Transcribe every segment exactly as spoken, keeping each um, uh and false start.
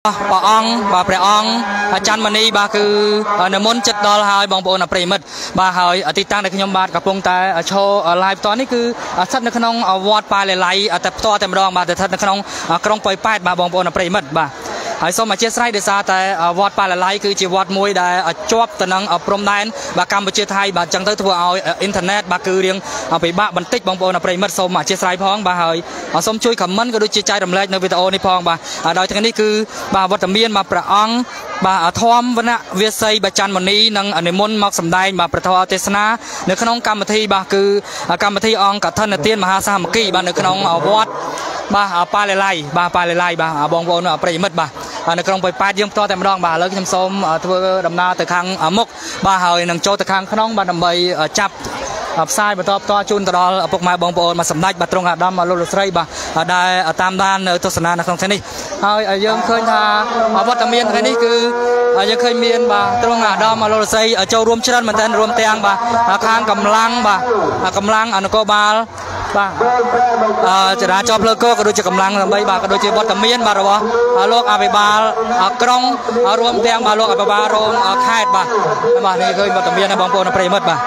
ปะองบาเปรองอาจารย์มณีบาคือในมนจัดดอลหายบองโบนปริมิตบาหายติดตั้งในขยมบาทกับพงแต่โชว์ไลฟ์ตอนนี้คือทัดในขนมวอดปลายไหลแต่ตัวเต็มรองมาแต่ทัดในขนมกรงปล่อยป้ายบาบองโบนปริมิตบาไอ้สมัยเชื้อสายเดซ่าแต่วอดปลายไหลคือจีวอดมวยได้จวบตะนังพรมแดนบากัมพูชีไทยบาจังเตอร์ทัวเอาอินเทอร์เน็ตบาคือเรียงเอาไปบ้าบันทึกบองโบนปริมิตสมัยเชื้อสายพ้องบาหายสมช่วยขมันก็ดูจิตใจดำเนินในวิดีโอนี้พ้องบาโดยทั้งนี้คือบาวัตเมียนมาประองบาทอมวนะเวียซัยบาจันมันนี้นังอนิมนต์มักสำได้บาประทอเทศนาในขนมกรรมธีบาคือกรรมธีองกับท่านเตียนมหาสามกีบาในขนมวัดบาปลาไล่บาปลาไล่บาบองโบนปริมิตบาในกรงไปป้ายยืมตัวแต่ไม่รองบาแล้วก็ทำส้มทัวดำนาแต่ครั้งมกบาหอยนังโจแต่ครั้งขนมบาดำใบจับอับไซด์มาตอบต่อจุนตลอดพวกมาบองโบนมาสำได้บาตรงอาดำมาโลลุสไรบาได้ตามด้านทศนาในครั้งนี้เฮ้ยยังเคยทาวัตเมียนครั้งนี้คือยังเคยเมียนบาตรงอาดำมาโลลุสไรเจ้ารวมเชิญมันแต่รวมเตียงบาข้างกำลังบากำลังอนุโกบาลบาจะได้จอบเลิกก็ดูจะกำลังใบบาก็ดูจะวัตเมียนบาระวะโลกอาเบบาลกรงรวมเตียงบาโลกอาเบบาโรงค่ายบาบานี่เคยวัตเมียนในบองโบนปริมิตบา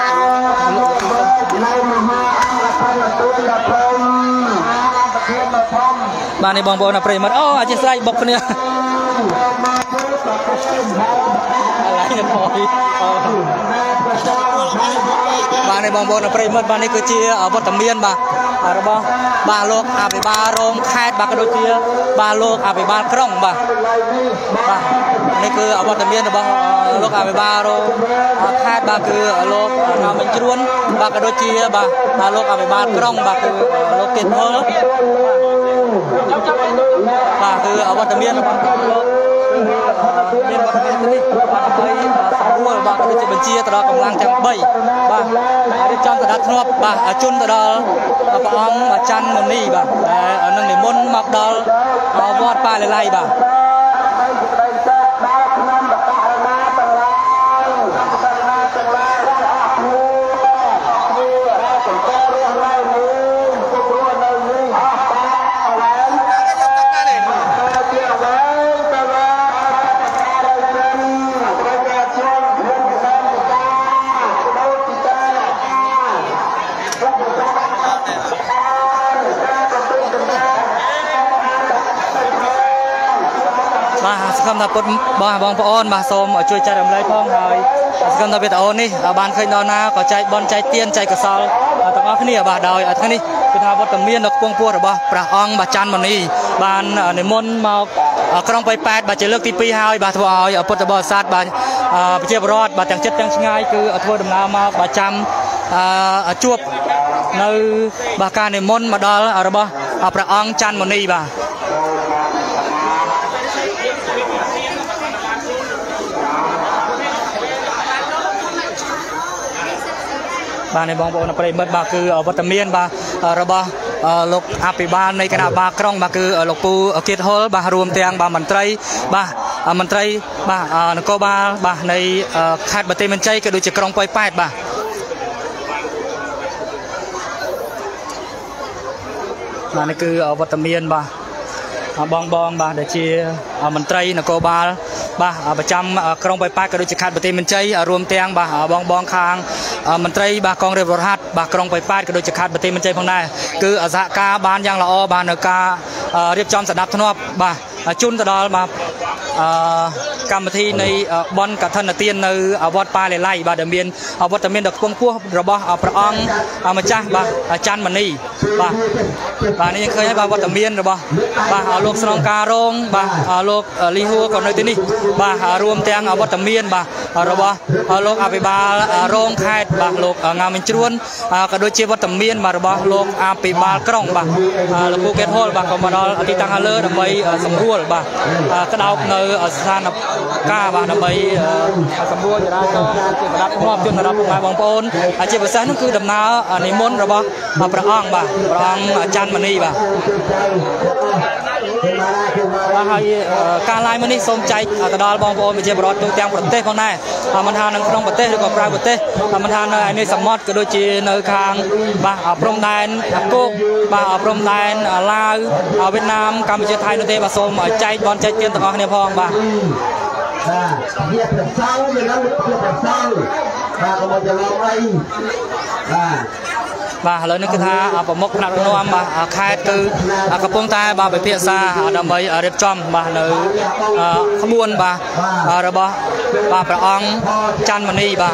บ้านในบองโบนปริมิตโอ้อาจจะใส่บอกคนนี้อะไรเนี่ยพอยบ้านในบองโบนปริมิตบ้านนี้คือเชียวัตเมียนบาระบอบาโลกอาเบบาโรงค่ายบากระโดดเชียบาโลกอาเบบากรงบานี่คือวัตเมียนระบอโลกอาเบบาโรงค่ายบาคือโลกงามันจวนบากระโดดเชียบาโลกอาเบบากรงบาคือโลกเก็ตเพิร์บาคือวัตเมียนเมียนวัตเมียนนี่บาไปสองวัวบากระโดดเชียบัญชีตลอดกำลังจังใบบาได้จำตลอดทนบบาจุนตลอดปะองบาจันมันนี่บาแต่นั่งในมนมักดอลวอดปลาไล่บาสำหรับคนบ้าบองพระอ้อนมาส้มช่วยใจดำไรพ้องหายสำหรับเบตโอนี่บ้านเคยนอนนาก็ใจบอลใจเตี้ยนใจกระซอลตั้งอันนี้บ้าดอยอันนี้เป็นอาวัตเมียนดอกพวงพวงหรือบ้าปลาอ่องบ้าจันมันนี่บ้านในมนมากรองไปแปดบ้าจะเลือกที่ปีหายบ้าทัวร์เอาพุทธบริษัทบ้าเจ็บรอดบ้าจังเจ็ดจังง่ายคือทัวร์ดำนามาบ้าจำจวบในบ้าการในมนมาดอลหรือบ้าปลาอ่องจันมันนี่บ้าบ้านในบองโบนปริมิตบาคือวัตเมียนบาระบาลูกอาปิบาลในขณะบากรองบาคือลูกปูเกียรติโฮลบารวมเตียงบามันไตรบามันไตรบานกบาบาในขาดบัตเตมันใจก็ดูจะกรองปล่อยแปดบาบ้านนี้คือวัตเมียนบาบองบองบาเดชีมันไตรนกบาบาประจำกรองไปป้ายกระดูกขาดปฏิมันใจรวมเตียงบาบองบองคางมันไตรบากองเรียบรัดบากรองไปป้ายกระดูกขาดปฏิมันใจพังได้คืออาสากาบานยางละอบานเนกาเรียบจอมสนับทนบบาจุนตลอดมากรรมที่ในบอลกับท่านเตียนในวัดปลาไล่บาเดเมียนวัดเมียนดอกพวงพวกระบอบพระองค์มาจ้าบาจันมันนี่บาบานี้ยังเคยให้บาวัดเมียนระบอบาโลกสนองการงบาโลกลีหัวก่อนในที่นี้บารวมเตียงวัดเมียนบาระบอโลกอาเบบาโรงค่ายบาโลกงามินจวนกระโดดเชี่ยววัดเมียนบาระบอโลกอาเบบากรองบาโลกภูเก็ตโฮลบาคอมมาดอลติตังฮัลเลอร์ทำไมสำรวจบากระดาวในสถานก้าบาทำไมสำรวจจะได้ก็จะรับมอบจนรับมาบางปนอาชีพภาษานั่นคือดำน้ำในมณฑลระบอบพระองค์บาพระองค์จันทร์มณีบาបាទហើយការឡាយមួយនេះសូមចែកទៅដល់បងប្អូនប្រជាពលរដ្ឋទូទាំងប្រទេសផងដែរមិនថានៅក្នុងប្រទេសឬក៏ក្រៅប្រទេសមិនថានៅឯនេះសមុទ្រក៏ដូចជានៅខាងបាទព្រំដែនគោកបាទព្រំដែនឡាវវៀតណាមកម្ពុជាថៃនោះទេបាទសូមចែកបនចែកទានទាំងអស់គ្នាផងបាទបាទវាប្រសើរយើងនឹងវាប្រសើរបាទកុំច្រឡំអីបាទបាទឥឡូវនេះគឺថាប្រមុខថ្នាក់ដឹកនាំបាទខេត្តគឺកំពុងតែបាទពិភាក្សាដើម្បីរៀបចំបាទនៅក្បួនបាទរបស់បាទព្រះអង្គច័ន្ទមនីបាទ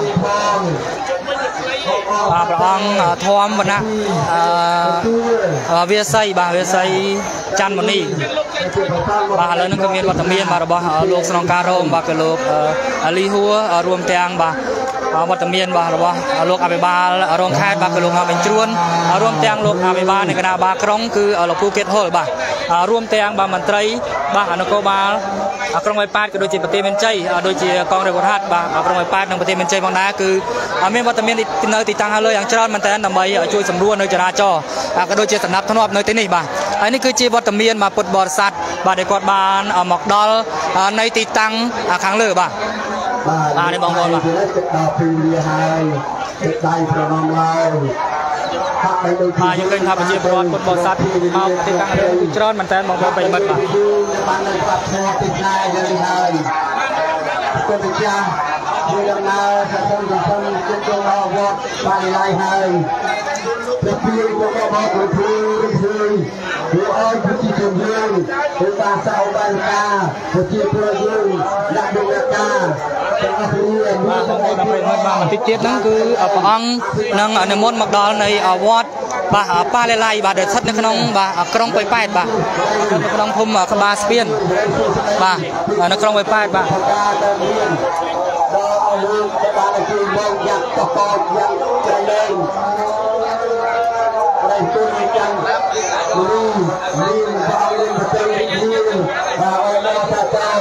បាទព្រះអង្គធម្មវណ្ណៈអឺវាស័យបាទវាស័យច័ន្ទមនីបាទឥឡូវនេះក៏មានវត្តមានបាទរបស់លោកស្នងការរងបាទគឺលោកលីហួររួមទាំងបាទវត្តមានបាទរបស់លោកអភិបាលរងខេត្តបាទគឺលោកបេញជ្រួនរួមទាំងលោកអភិបាលនៃគណៈបាលក្រុងគឺលោកពូកេតហុលបាទរួមទាំងបាទមន្ត្រីបាទនគរបាលក្រុងបៃប៉ាតក៏ដូចជាប្រទេសមានជ័យដូចជាកងរាជវុធហត្ថបាទក្រុងបៃប៉ាតនិងប្រទេសមានជ័យផងដែរគឺមានវត្តមាននៅទីតាំងលើយ៉ាងច្រើនមែនទែនដើម្បីជួយសម្រួលនៅចរាចរណ៍ក៏ដូចជាសម្ដាប់ធ្នាប់នៅទីនេះបាទហើយនេះគឺជាវត្តមានបាទពុទ្ធបរិស័ទបាទដែលគាត់បានមកដល់នៅទីតាំងខាងលើបាទបាទនេះបងប្អូនបាទដល់ពីវាហើយទឹកដៃប្រណំឡើយបាទយើងឃើញថាប្រជាពលរដ្ឋពុទ្ធបរិស័ទមកទីតាំងលើច្រើនមែនទែនបងប្អូនប្រិយមិត្តបាទបាននៅបាត់ផ្នែកទីណាយើងហើយគុណម្ចាស់ជួយដំណើរសង្គមសង្គមជិតចូលដល់វត្តបានឡាយហើយព្រះពីមកមកគ្រូគ្រូគ្រូគឺអើយប្រជាជនយើងគឺបានសៅបានការប្រជាពលរដ្ឋយើងដាក់ដំណើរការបាទបងប្អូនប្រិយមិត្តបាទបន្តិចទៀតហ្នឹងគឺព្រះអង្គនឹងនិមន្តមកដល់នៃវត្តបាទប៉ាឡេឡៃបាទដែលស្ថិតនៅក្នុងបាទក្រុងប៉ៃប៉ែតបាទនៅក្នុងភូមិក្បាលស្ពានបាទនៅក្រុងប៉ៃប៉ែតបាទដល់ឲ្យយើងបានជួយមកយ៉ាងតកតយ៉ាងច្រឡែងហើយទូនចាំនេះនេះបងយើងទៅនេះបាទអរគុណតាតើ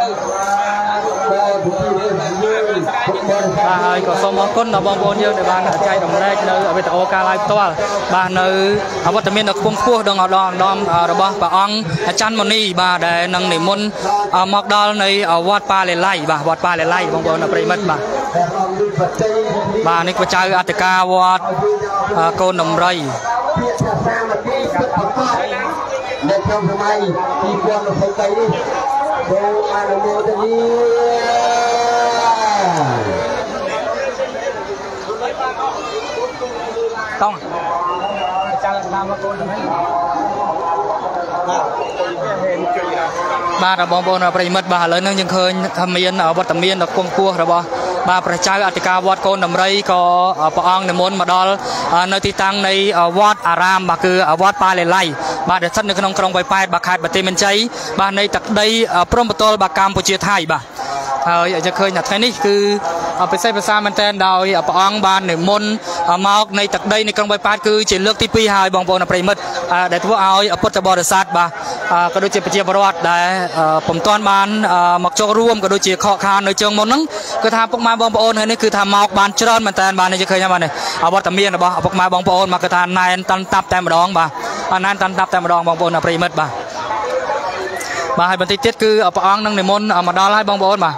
បាទហើយក៏សូមអរគុណដល់បងប្អូនយើងដែលបានចែករំលែកនៅវីដេអូការ live ផ្ទាល់បាទនៅវត្តមាននៅខ្ពង់ខ្ពស់ដល់ឧត្តមឧត្តមរបស់ព្រះអង្គច័ន្ទមនីបាទដែលនឹងនិមន្តមកដល់នៃវត្តប៉ាឡេឡៃបាទវត្តប៉ាឡេឡៃបងប្អូនប្រិយមិត្តបាទបាទនេះប្រជាអធិការវត្តកូនដំរីនៅក្នុងសម័យពីរពាន់ยี่สิบสามនេះសូមអនុមោទនាតង់ចាំតាមមកកូនទៅបាទបងប្អូនប្រិយមិត្តបាទឥឡូវនេះយើងឃើញថាមានវត្តមានដ៏គង់គួររបស់បាទព្រះចៅអធិការវត្តកូនដំរីក៏ព្រះអង្គនិមន្តមកដល់នៅទីតាំងនៃវត្តអារាមបាទគឺវត្តប៉ាឡេឡៃបាទដែលស្ថិតនៅក្នុងក្រុងប៉ៃប៉ែតបាទខេត្តបន្ទាយមានជ័យបាទនៃទឹកដីព្រំប្រទល់បាទកម្ពុជាថៃបាទហើយយើងឃើញថាថ្ងៃនេះគឺពិសេសភាសាមែនទែនដោយព្រះអង្គបាននិមន្តមកនៃទឹកដីនៃក្រុងប៉ៃប៉ែតគឺជាលើកទីពីរហើយបងប្អូនប្រិយមិត្តដែលធ្វើឲ្យពុទ្ធបរិស័ទបាទក៏ដូចជាប្រជាពលរដ្ឋដែលពុំទាន់បានមកចូលរួមក៏ដូចជាខកខាននៅជើងមុនហ្នឹងគឺថាពុកម៉ែបងប្អូនហើយនេះគឺថាមកបានច្រើនមែនទែនបាទនេះយើងឃើញហើយបាទនេះវត្តមានរបស់ពុកម៉ែបងប្អូនមកគឺថាណែនតាន់តាប់តែម្ដងបាទណែនតាន់តាប់តែម្ដងបងប្អូនប្រិយមិត្តបាទបាទហើយបន្តិចទៀតគឺព្រះអង្គនឹងនិមន្តមកដល់ហើយបងប្អូនបាទ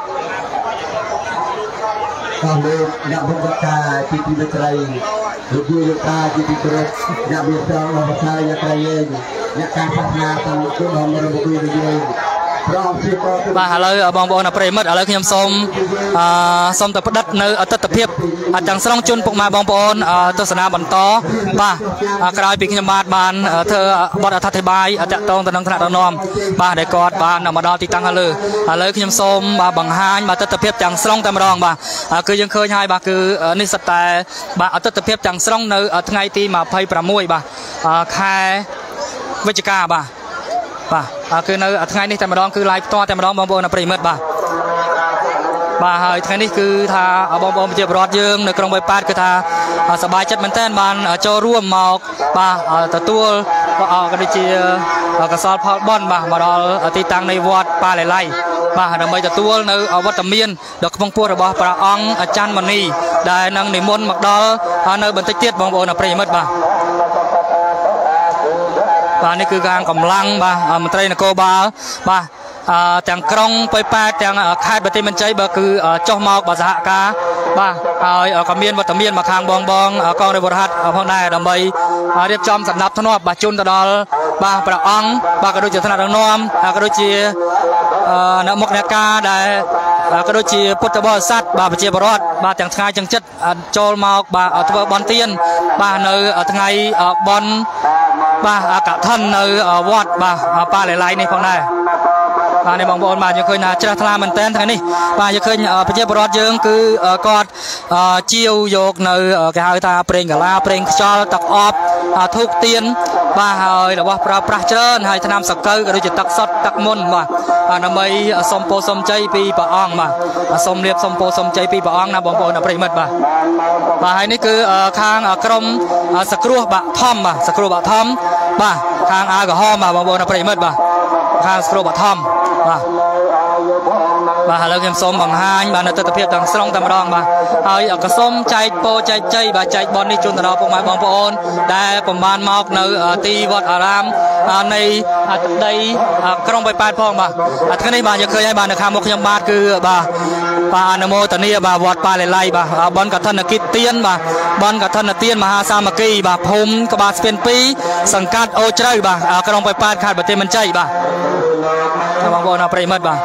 តាមលោកអ្នកបុគ្គលជាទីមេត្រីលោកយាយលោកតាជាទីគោរពអ្នកមានត្រង់របស់ផ្សាយអ្នកត្រៃយើងអ្នកការសាសនាតាមគុណរបស់រំលឹកយើងបាទឥឡូវបងប្អូនប្រិយមិត្តឥឡូវខ្ញុំសូមអឺសូមទៅផ្តិតនៅអតិថិភាពទាំងស្រុងជូនពុកម៉ែបងប្អូនទស្សនាបន្តបាទក្រោយពីខ្ញុំបាទបានធ្វើបទអត្ថាធិប្បាយតាក់ទងទៅនឹងថ្នាក់ដឹកនាំបាទដែលគាត់បានមកដល់ទីតាំងខាងលើឥឡូវខ្ញុំសូមបាទបង្ហាញបាទអតិថិភាពទាំងស្រុងតែម្ដងបាទគឺយើងឃើញហើយបាទគឺនេះសិតតែបាទអតិថិភាពទាំងស្រុងនៅថ្ងៃទីยี่สิบหกបាទខែវិច្ឆិកាបាទបាទគឺនៅថ្ងៃនេះតែម្ដងគឺ live ផ្ទាល់តែម្ដងបងប្អូនប្រិយមិត្តបាទបាទហើយថ្ងៃនេះគឺថាបងប្អូនប្រជាពលរដ្ឋយើងនៅក្រុងប៉ៃប៉ែតគឺថាសប្បាយចិត្តមែនទែនបានចូលរួមមកបាទទទួលក៏ដូចជាកសលផលបុណ្យបាទមកដល់ទីតាំងនៃវត្តប៉ាឡេឡៃបាទដើម្បីទទួលនៅវត្តមានដ៏ខ្ពង់ខ្ពស់របស់ព្រះអង្គច័ន្ទមនីដែលនឹងនិមន្តមកដល់នៅបន្តិចទៀតបងប្អូនប្រិយមិត្តបាទបាទនេះគឺការកម្លាំងបាទមន្ត្រីនគរបាលបាទទាំងក្រុងប៉ោយប៉ែតទាំងខេត្តបន្ទាយមានជ័យបើគឺចុះមកបាទសហការបាទហើយក៏មានវត្តមានមកខាងបងបងកងរាជបុរហត្ថផងដែរដើម្បីរៀបចំសម្ដាប់ធ្នាប់បាទជូនទៅដល់បាទព្រះអង្គបាទក៏ដូចជាថ្នាក់ដឹកនាំក៏ដូចជាអ្នកមុខអ្នកការដែលក៏ដូចជាពុទ្ធបរិស័ទបាទប្រជាពលរដ្ឋបាទទាំងឆ្ងាយទាំងជិតចូលមកបាទធ្វើបន់ទានបាទនៅថ្ងៃបន់បាទកឋិននៅវត្តបាទប៉ាឡេឡៃនេះផងដែរបាទនេះបងប្អូនបាទយើងឃើញថាជ្រះថ្លាមែនតើថ្ងៃនេះបាទយើងឃើញប្រជាពលរដ្ឋយើងគឺគាត់ជាវយកនៅគេហៅថាប្រេងកាឡាប្រេងខ្យល់ទឹកអបធូបទៀនបាទហើយរបស់ប្រើប្រាស់ច្រើនហើយថ្នាំសកូវក៏ដូចជាទឹកសុទ្ធទឹកមុនបាទដើម្បីសុំពោសុំជ័យពីព្រះអង្គបាទសុំរៀបសុំពោសុំជ័យពីព្រះអង្គណាបងប្អូនប្រិមិត្តបាទបាទហើយនេះគឺខាងក្រមសគ្រោះបាក់ធំបាទសគ្រោះបាក់ធំបាទខាងអាវក្រហមបាទបងប្អូនប្រិមិត្តបាទខាងសគ្រោះបាក់ធំបាទបាទឥឡូវខ្ញុំសូមបង្ហាញបាទនៅទស្សនវិជ្ជាទាំងស្រុងតែម្ដងបាទហើយក៏សូមចែកពោចែកជ័យបាទចែកបននេះជូនទៅដល់ពុកម៉ែបងប្អូនដែលប្រមាណមកនៅទីវត្តអារាមនៃទឹកដីក្រុងប៉ោយប៉ែតផងបាទថ្ងៃនេះបាទយើងឃើញហើយបាទនៅខាងមុខខ្ញុំបាទគឺបាទបាទអនុមោទនាបាទវត្តប៉ាឡេឡៃបាទបនកឋិនកិច្ចទៀនបាទបនកឋិនទានមហាសាមគ្គីបាទភូមិក្បាលស្ពានពីរសង្កាត់អូជ្រៅបាទក្រុងប៉ោយប៉ែតខេត្តបន្ទាយមានជ័យបាទបងប្អូនប្រិមិត្តបាទ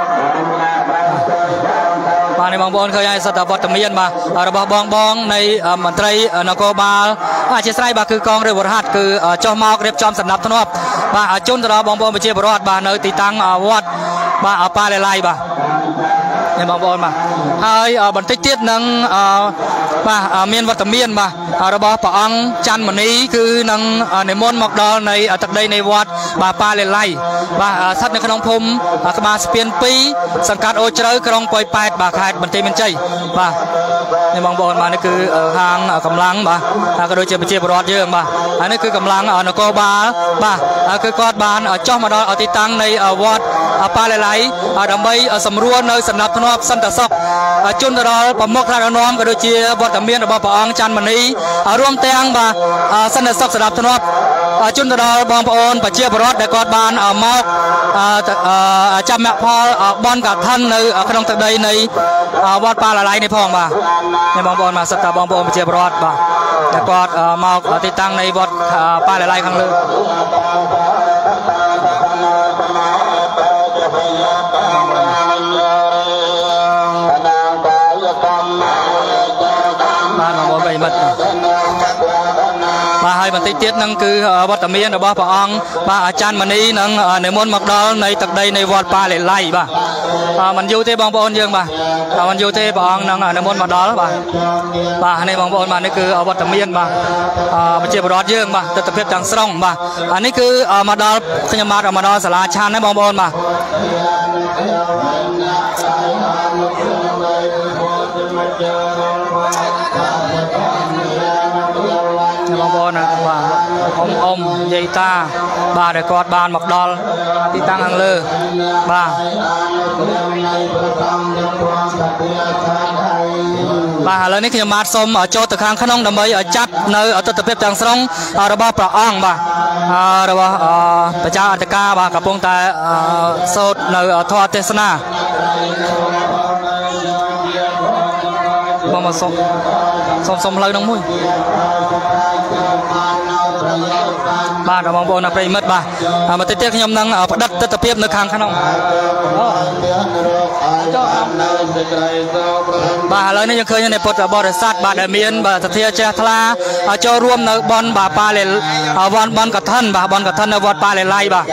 បាទនេះបងប្អូនឃើញហើយសតវត្តមានបាទរបស់បងបងនៃមន្ត្រីនគរបាលអធិស្ឋានបាទគឺកងរាជបុរហត្ថគឺចុះមករៀបចំសម្ដាប់ធ្នាប់បាទជូនទៅដល់បងប្អូនប្រជាពលរដ្ឋបាទនៅទីតាំងវត្តបាទប៉ាឡេឡៃបាទនេះបងប្អូនបាទហើយបន្តិចទៀតនឹងបាទមានវត្តមានបាទរបស់ព្រះអង្គច័ន្ទមនីគឺនឹងនិមន្តមកដល់នៃទឹកដីនៃវត្តបាទប៉ាឡេឡៃបាទស្ថិតនៅក្នុងភូមិក្បាលស្ពានពីរសង្កាត់អូជ្រៅក្រុងប៉ោយប៉ែតបាទខេត្តបន្ទាយមានជ័យបាទនេះបងប្អូនបាទនេះគឺហាងកម្លាំងបាទក៏ដូចជាប្រជាពលរដ្ឋយើងបាទហើយនេះគឺកម្លាំងនគរបាលបាទគឺគាត់បានចុះមកដល់ទីតាំងនៃវត្តប៉ាឡេឡៃដើម្បីសម្រួលនៅសណ្ដាប់ធ្នាប់សន្តិសុខជូនទៅដល់ប្រមុខថ្នាក់ដឹកនាំក៏ដូចជាវត្តមានរបស់ព្រះអង្គច័ន្ទមនីរួមទាំងបាទសន្តិសុខសណ្ដាប់ធ្នាប់ជូនទៅដល់បងប្អូនប្រជាពលរដ្ឋដែលគាត់បានមកចាំមគ្គផលបនកឋិននៅក្នុងទឹកដីនៃវត្តប៉ាឡេឡៃនេះផងបាទនេះបងប្អូនបាទសិតតាបងប្អូនប្រជាពលរដ្ឋបាទដែលគាត់មកទីតាំងនៃវត្តប៉ាឡេឡៃខាងលើបាទបងប្អូនប្រិមិត្តបាទហើយបន្តិចទៀតនឹងគឺវត្តមានរបស់ព្រះអង្គបាទអាចារ្យមនីនឹងនិមន្តមកដល់នៃទឹកដីនៃវត្តប៉ាឡេឡៃបាទមិនយូរទេបងប្អូនយើងបាទមិនយូរទេព្រះអង្គនឹងនិមន្តមកដល់បាទបាទនេះបងប្អូនបាទនេះគឺវត្តមានបាទប្រជាពលរដ្ឋយើងបាទទស្សនវិជ្ជាទាំងស្រុងបាទអានេះគឺមកដល់ខ្ញុំបាទមកដល់សាលាឆាន់ណាបងប្អូនបាទបងប្អូនណាបាទអ៊ំអ៊ំយាយតាបាទដែលគាត់បានមកដល់ទីតាំងខាងលើបាទបាទឥឡូវនេះខ្ញុំបាទសូមចូលទៅខាងក្នុងដើម្បីចាត់នៅទស្សនវិជ្ជាទាំងស្រុងរបស់ព្រះអង្គបាទរបស់ប្រជាអធិការបាទកំពុងតែសូត្រនៅធម៌ទេសនាបងមកសុំសុំសុំផ្លូវនឹងមួយបាទបងប្អូនប្រិមិត្តបាទមកតិចទៀតខ្ញុំនឹងផ្ដិតទស្សនវិជ្ជានៅខាងក្នុងបាទឥឡូវនេះយើងឃើញនៅពុទ្ធបរិស័ទបាទដែលមានបាទសទ្ធាជ្រះថ្លាចូលរួមនៅបនបាទប៉ាឡេវត្តបនកឋិនបាទបនកឋិននៅវត្តប៉ាឡេឡៃបាទ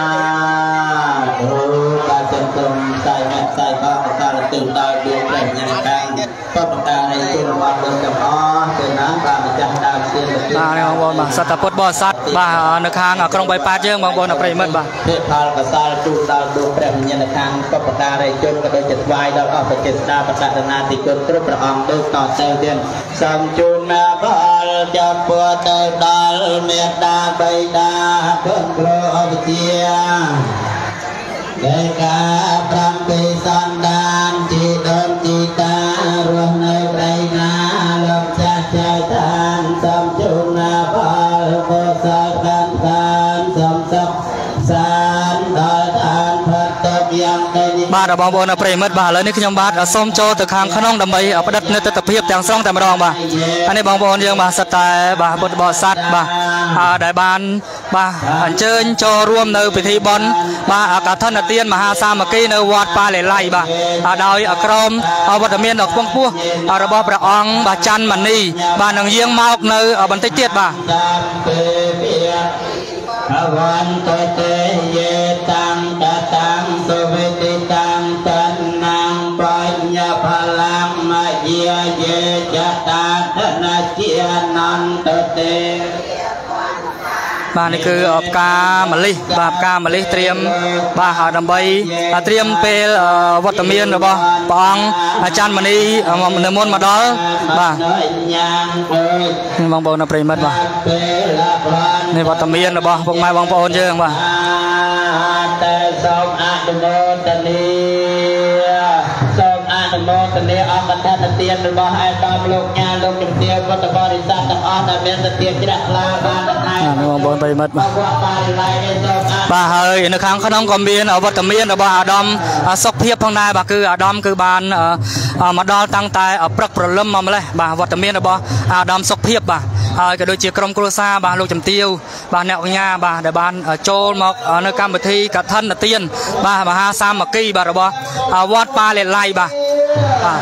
បាទចិនក្រុមខ្សែខ្សែបាទសារទិញដោយដួងព្រះញ្ញាកាងបបតានៃជលវត្តទាំងទាំងអស់ទៅណាបាទម្ចាស់ដើមទៀនបាទបងប្អូនបាទសត្វពុទ្ធបរិស័ទបាទនៅខាងក្រុងប៉ោយប៉ែតយើងបងប្អូនប្រិមិត្តបាទទេផលកសាលជូនដល់ដួងព្រះញ្ញាកាងបបតានៃជលក៏ដូចជាថ្វាយដល់អស់ប្រជេស្តាបតរណាទីគុណគ្រប់ព្រះអង្គដូចតទៅទៀតសូមជូនមកផលចាប់ពួរទៅដល់មេត្តាបិតាគុណគ្រូអវិជ្ជាដែលការប្រាំពីសន្តានជីដើមជីតារស់នៅដីណាលោកចាស់ចៅតានសូមជូនណាផលកុសលបានបានសបាទបងប្អូនប្រិមិត្តបាទឥឡូវនេះខ្ញុំបាទសូមចូលទៅខាងក្នុងដើម្បីផ្ដិតនៅទស្សនភាពទាំងស្រុងតែម្ដងបាទហើយនេះបងប្អូនយើងបាទសិតតែបាទពុទ្ធបរិស័ទបាទដែលបានបាទអញ្ជើញចូលរួមនៅពិធីបុណ្យបាទកឋិនទានមហាសាមគ្គីនៅវត្តប៉ាលេឡៃបាទដោយក្រុមវត្តមានដ៏ខ្ពង់ខ្ពស់របស់ព្រះអង្គបាទច័ន្ទមនីបាទនឹងយាងមកនៅបន្តិចទៀតបាទអវន្តតេយេតាំងតតាំងសុវិតិតាំងតណាំបញ្ញផលាំមយាយេចតាធនជានន្តតេបាទនេះគឺផ្កាម្លិះបាទផ្កាម្លិះត្រៀមបាទដើម្បីត្រៀមពេលវត្តមានរបស់ព្រះអង្គច័ន្ទមនីនៅមុនមកដល់បាទបងប្អូនប្រិមិត្តបាទនេះវត្តមានរបស់ពុកម៉ែបងប្អូនយើងបាទតែសូមអនុមោទនាសូមអនុមោទនាអង្គកឋិនទានរបស់ឯកឧត្តមលោកញ៉ាលោកជំទាវពុទ្ធបរិស័ទទាំងអស់ដែលមានសទ្ធាជ្រះថ្លាបានដែរបងប្អូនប្រិមិត្តបាទបាទហើយនៅខាងក្នុងក៏មានវត្តមានរបស់អាដាមសុខភាពផងដែរបាទគឺអាដាមគឺបានមកដល់តាំងតែព្រឹកព្រលឹមមកម្លេះបាទវត្តមានរបស់អាដាមសុខភាពបាទហើយក៏ដូចជាក្រុមគ្រួសារបាទលោកជំទាវបាទអ្នកកញ្ញាបាទដែលបានចូលមកនៅកម្មវិធីកឋិនទានបាទមហាសាមគ្គីបាទរបស់វត្តប៉ាលេឡៃបាទបាទ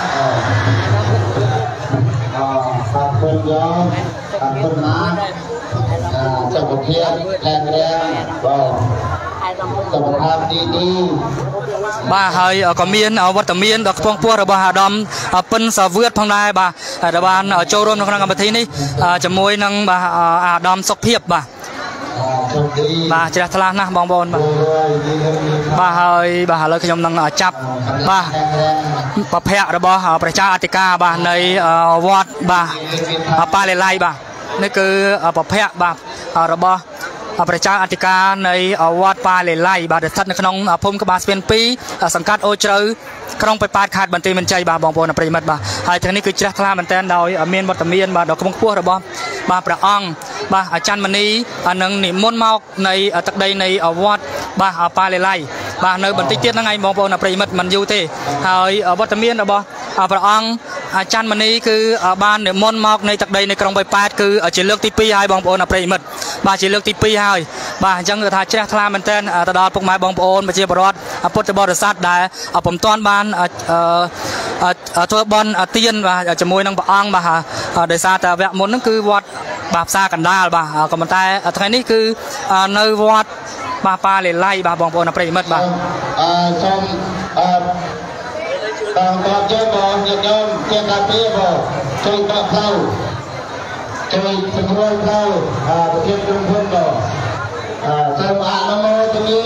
អរគុណយ៉ាងអរគុណណាស់សុខភាពแข็งแรงបាទសុខភាពดีดีបាទហើយក៏មានវត្តមានដ៏ខ្ពង់ខ្ពស់របស់អាដាមពិនសាវឿតផងដែរបាទដែលបានចូលរួមនៅក្នុងកម្មវិធីនេះជាមួយនឹងបាទអាដាមសុខភាពបាទបាទជ្រះថ្លាណាស់បងប្អូនបាទបាទហើយបាទឥឡូវខ្ញុំនឹងចាប់បាទប្រភពរបស់ប្រជាអធិការបាទនៃវត្តបាទប៉ាលេឡៃបាទនេះគឺប្រភពបាទរបស់ប្រជាអធិការនៃវត្តប៉ាលេឡៃបាទដែលស្ថិតនៅក្នុងភូមិក្បាលស្ពានពីរសង្កាត់អូជ្រៅក្រុងបេប៉ាតខេត្តបន្ទាយមានជ័យបាទបងប្អូនប្រិយមិត្តបាទហើយថ្ងៃនេះគឺជ្រះថ្លាមែនទែនដោយមានវត្តមានបាទដ៏ខ្ពង់ខ្ពស់របស់បាទព្រះអង្គបាទច័ន្ទមនីនឹងនិមន្តមកនៃទឹកដីនៃវត្តបាទប៉ាលេឡៃបាទនៅបន្តិចទៀតហ្នឹងឯងបងប្អូនប្រិយមិត្តមិនយូរទេហើយវត្តមានរបស់ព្រះអង្គច័ន្ទមនីគឺបាននិមន្តមកនៃទឹកដីនៃក្រុងបេប៉ាតគឺជាលើកទីពីរហើយបងប្អូនប្រិយមិត្តបាទជាលើកទីពីរហើយបាទអញ្ចឹងគឺថាជ្រះថ្លាមែនទែនទៅដល់ពុកម៉ែបងប្អូនប្រជាពលរដ្ឋពុទ្ធបរិស័ទដែលពុំទាន់បានធ្វើបន់ទានបាទជាមួយនឹងព្រះអង្គបាទដោយសារតែវគ្គមុនហ្នឹងគឺវត្តបាទផ្សារកណ្ដាលបាទក៏ប៉ុន្តែថ្ងៃនេះគឺនៅវត្តបាទប៉ាលេឡៃបាទបងប្អូនប្រិយមិត្តបាទអឺសូមអឺបងប្អូនយើងបងញាតិញោមជាការពីបងជួយបកផ្លូវជួយសម្រួលផ្លូវអឺប្រធានក្រុមហ៊ុនបងអឺសូមអនុមោទនា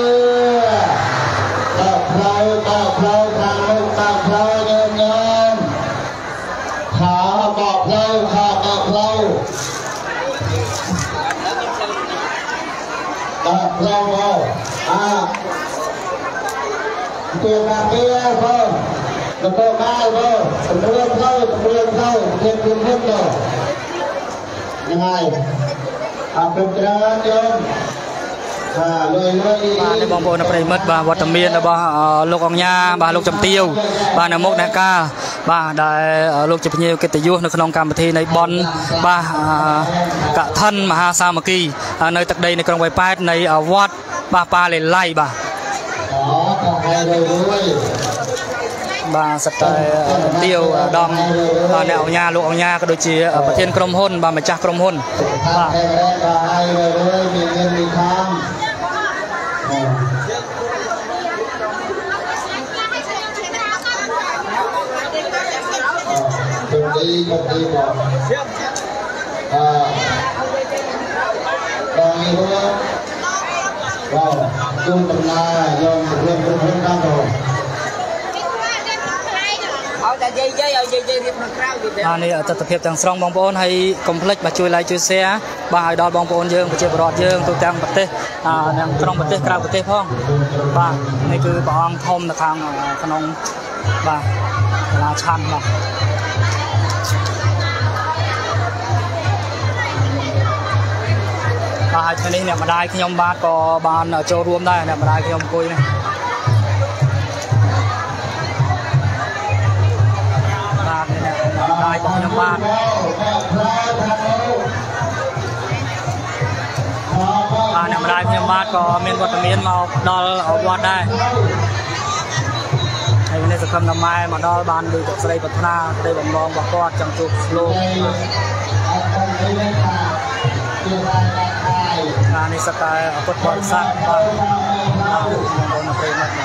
បកផ្លូវបកផ្លូវខាងមុខបកផ្លូវញោមញោមខោបកផ្លូវខោបកផ្លូវបកផ្លូវបងអើជាការពីបងនគរបាលបងសម្រួលផ្លូវសម្រួលផ្លូវប្រធានក្រុមហ៊ុនបងยังไงអរគុណច្រើនយមបាទលុយលុយបាទបងប្អូនប្រិយមិត្តបាទវត្តមានរបស់លោកអង្ញាបាទលោកចំទាវបាទនៅមុខអ្នកការបាទដែលលោកជាភ្ញៀវកិត្តិយសនៅក្នុងកម្មវិធីនៃបុណ្យបាទកឋិនមហាសាមគ្គីនៅទឹកដីនៃក្រុងបេប៉ែតនៃវត្តបាទប៉ាលេឡៃបាទអូខំឲ្យលុយលុយបាទសិតតែទាវដំបាទអ្នកអញ្ញាលោកអញ្ញាក៏ដូចជាប្រធានក្រុមហ៊ុនបាទម្ចាស់ក្រុមហ៊ុនបាទហើយលើមានមានវិខាងទៅទីទៅទីបងអឺបងនេះបងជុំដំណើរយករឿងក្រុមហ៊ុនតាមបងអានេះទស្សនភាពទាំងស្រុងបងប្អូនហើយកុំភ្លេចបាទជួយ like ជួយ share បាទឲ្យដល់បងប្អូនយើងប្រជាពលរដ្ឋយើងទូទាំងប្រទេសនិងក្នុងប្រទេសក្រៅប្រទេសផងបាទនេះគឺព្រះអង្គធំនៅខាងក្នុងបាទសាលាឆាន់បាទហើយថ្ងៃនេះអ្នកម្ដាយខ្ញុំបាទក៏បានចូលរួមដែរអ្នកម្ដាយខ្ញុំអង្គុយនេះก็មានវត្តមានមកដល់វត្តដែរហើយនេះសង្ឃឹមថាម៉ែមកដល់បានលើទឹកស្រីប្រាថ្នាទៅបំណងរបស់គាត់ចង់ជួបលោកអានេះសកលពុទ្ធបរិស័ទបាទបងប្អូនប្រិយមិត្ត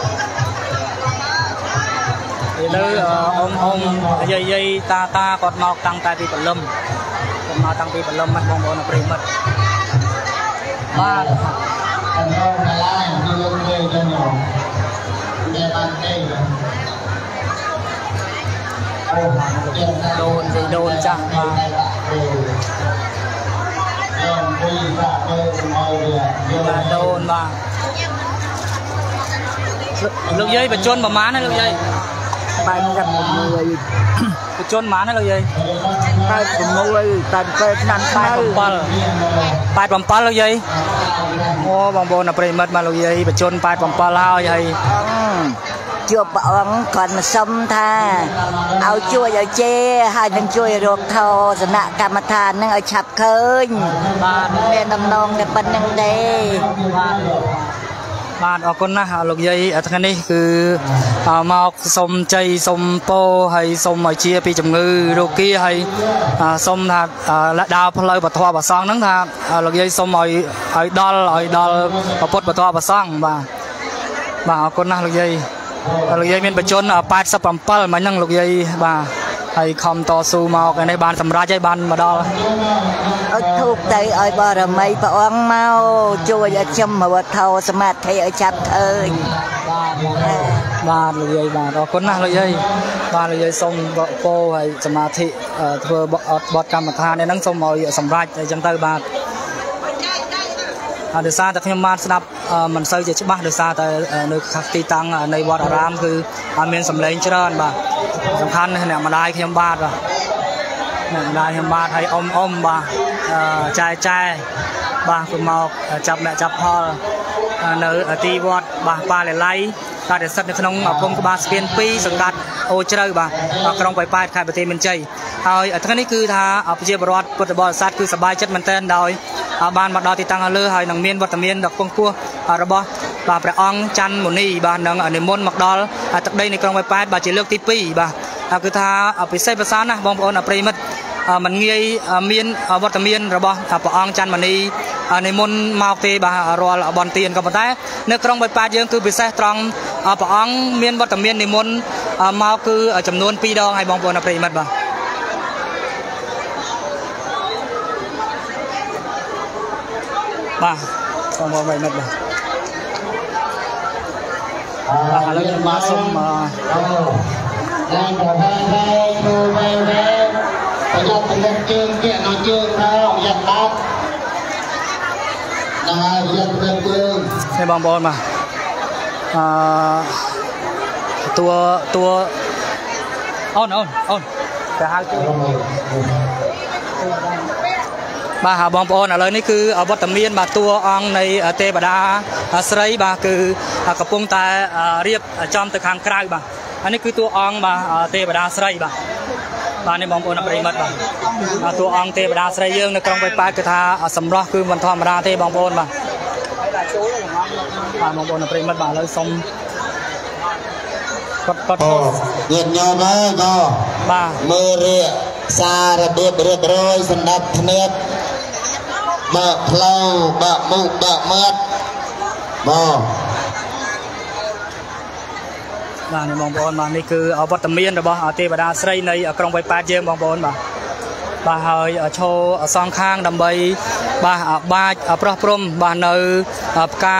ឥឡូវអ៊ំអ៊ំយាយយាយតាតាគាត់មកតាំងតែពីព្រលឹមគាត់មកតាំងពីព្រលឹមហ្នឹងបងប្អូនប្រិយមិត្តបាទអញ្ចឹងកន្លែងគឺលោកយាយទៅនោះមានបានទេអូដូនដូនចាស់បាទដូនបាទលោកយាយបញ្ជនប្រហែលណាលោកយាយបែបយ៉ាងមួយបញ្ជនប្រហែលណាលោកយាយតែប្រមូលតែពេលឆ្នាំតែแปดสิบเจ็ดលោកយាយអូបងប្អូនប្រិមិត្តមកលោកយាយបញ្ជនแปดสิบเจ็ดហើយហើយជួបព្រះអង្គគាត់មកសុំថាឲ្យជួយឲ្យជេហើយនឹងជួយរកថោសនកម្មដ្ឋាននឹងឲ្យឆាប់ឃើញបាទមានដំណងតែប៉ុណ្្នឹងទេបាទបាទអរគុណណាស់លោកយាយថ្ងៃនេះគឺមកសុំជ័យសុំពោហើយសុំឲ្យជាពីជំងឺរោគាហើយសុំថាដើរផ្លូវពធប្រសងហ្នឹងថាលោកយាយសុំឲ្យឲ្យដល់ឲ្យដល់ពុទ្ធពធប្រសងបាទបាទអរគុណណាស់លោកយាយលោកយាយមានបច្ចុប្បន្នแปดสิบเจ็ดមិញហ្នឹងលោកយាយបាទហើយខំតស៊ូមកឯនេះបានសម្រេចហើយបានមកដល់អត់ធូបទៅឲ្យបរមីព្រះអង្គមកជួយឲ្យខ្ញុំវត្ថុសមាធិឲ្យចាប់ឃើញបាទលោកយាយបាទអរគុណណាស់លោកយាយបាទលោកយាយសូមពោហើយសមាធិធ្វើបទកម្មដ្ឋាននេះហ្នឹងសូមឲ្យសម្រេចអញ្ចឹងទៅបាទដោយសារតែខ្ញុំបានស្ដាប់មិនសូវជាច្បាស់ដោយសារតែនៅទីតាំងនៃវត្តអារាមគឺអត់មានសម្លេងច្រើនបាទសំខាន់អ្នកម្ដាយខ្ញុំបាទបាទអ្នកម្ដាយខ្ញុំបាទហើយអ៊ំអ៊ំបាទចែចែបាទគឺមកចាប់អ្នកចាប់ផលនៅទីវត្តបាទប៉ាឡេឡៃបាទដែលស្ថិតនៅក្នុងភូមិក្បាលស្ពានពីរសង្កាត់អូជ្រៅបាទក្រុងប៉ោយប៉ែតខេត្តបន្ទាយមានជ័យហើយថ្ងៃនេះគឺថាប្រជាពលរដ្ឋពុទ្ធបរិស័ទគឺសប្បាយចិត្តមែនទែនដោយបានមកដល់ទីតាំងលើហើយនឹងមានវត្តមានដ៏ខ្ពង់ខ្ពស់របស់បាទព្រះអង្គច័ន្ទមុនីបាទនឹងនិមន្តមកដល់ទឹកដីនៃក្រុងប៉ោយប៉ែតបាទជាលើកទីពីរបាទគឺថាពិសេសប្រសើរណាស់បងប្អូនប្រិយមិត្តមិនងាយមានវត្តមានរបស់ព្រះអង្គច័ន្ទមុនីនិមន្តមកទេបាទរាល់បនទានក៏ប៉ុន្តែនៅក្រុងប៉ោយប៉ែតយើងគឺពិសេសត្រង់ព្រះអង្គមានវត្តមាននិមន្តមកគឺចំនួនពីរដងហើយបងប្អូនប្រិយមិត្តបាទបាទសូមមកវិញមិត្តបាទបាទឥឡូវខ្ញុំមកសូមឡើងប្រហែលដែរគ្រូវែងវែងប្រយ័ត្នទឹកជើងគៀកនៅជើងក្រោមប្រយ័ត្នបាត់ណាប្រយ័ត្នទឹកជើងនេះបងប្អូនបាទអឺតួតួអូនអូនអូនទៅហៅជួយបាទបងប្អូនឥឡូវនេះគឺវត្តមានបាទតួអង្គនៃទេវតាស្រីបាទគឺកំពុងតែរៀបចំទៅខាងក្រៅបាទអានេះគឺតួអង្គបាទទេវតាស្រីបាទបាទនេះបងប្អូនប្រិយមិត្តបាទតួអង្គទេវតាស្រីយើងនៅក្រុងប៉ោយប៉ែតគឺថាសម្រស់គឺមិនធម្មតាទេបងប្អូនបាទបាទបងប្អូនប្រិយមិត្តបាទឥឡូវសូមគាត់គាត់ញាតិញោមហើយក៏បាទមើលរៀបសាររបៀបរៀបរយសម្រាប់ភ្នែកបើកផ្លូវបើកមុខបើកមាត់បងបាទនេះបងប្អូនបាទនេះគឺវត្តមានរបស់ទេវតាស្រីនៃក្រុងប៉ោយប៉ែតយើងបងប្អូនបាទបាទហើយឈរសងខាងដើម្បីបាទបាចប្រោះព្រំបាទនៅផ្កា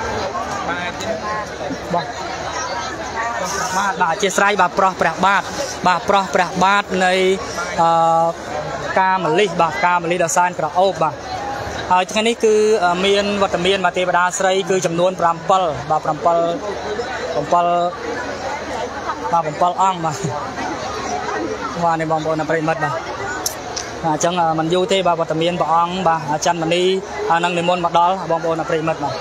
បាទបាទបាទអធិស្ឋានបាទប្រោះព្រះបាទបាទប្រោះព្រះបាទនៃអឺការមលិះបាទការមលិះដ៏សែនក្រអូបបាទហើយថ្ងៃនេះគឺមានវត្តមានបាទទេវតាស្រីគឺចំនួនប្រាំពីរបាទប្រាំពីរ 7បាទ7អង្គបាទបាទនេះបងប្អូនប្រិយមិត្តបាទអញ្ចឹងមិនយូរទេបាទវត្តមានព្រះអង្គបាទច័ន្ទមនីនឹងនិមន្តមកដល់បងប្អូនប្រិយមិត្តបាទ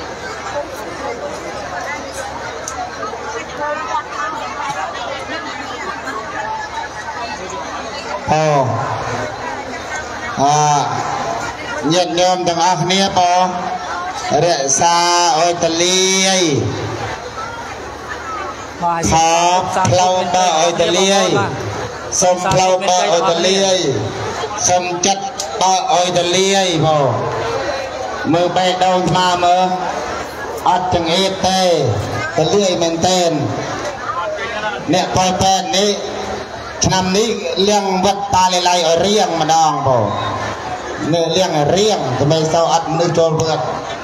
អូអឺញាតិញោមទាំងអស់គ្នាបងเรียซาโอตเลียขอเพลาบะโอตเลียสมเพลาบะโอตเลียสมจัดบะโอตเลียพอมือไปโดนมาเมื่ออัดจังเอเต้ตะเลียเมนเต้นเนี่ยพอแปนนี้นำนี้เลี้ยงวัดปาเลไลเรียงมาดองพอเนี่ยเลี้ยงเรียงทำไมเศร้าอัดนึกโจรเบิด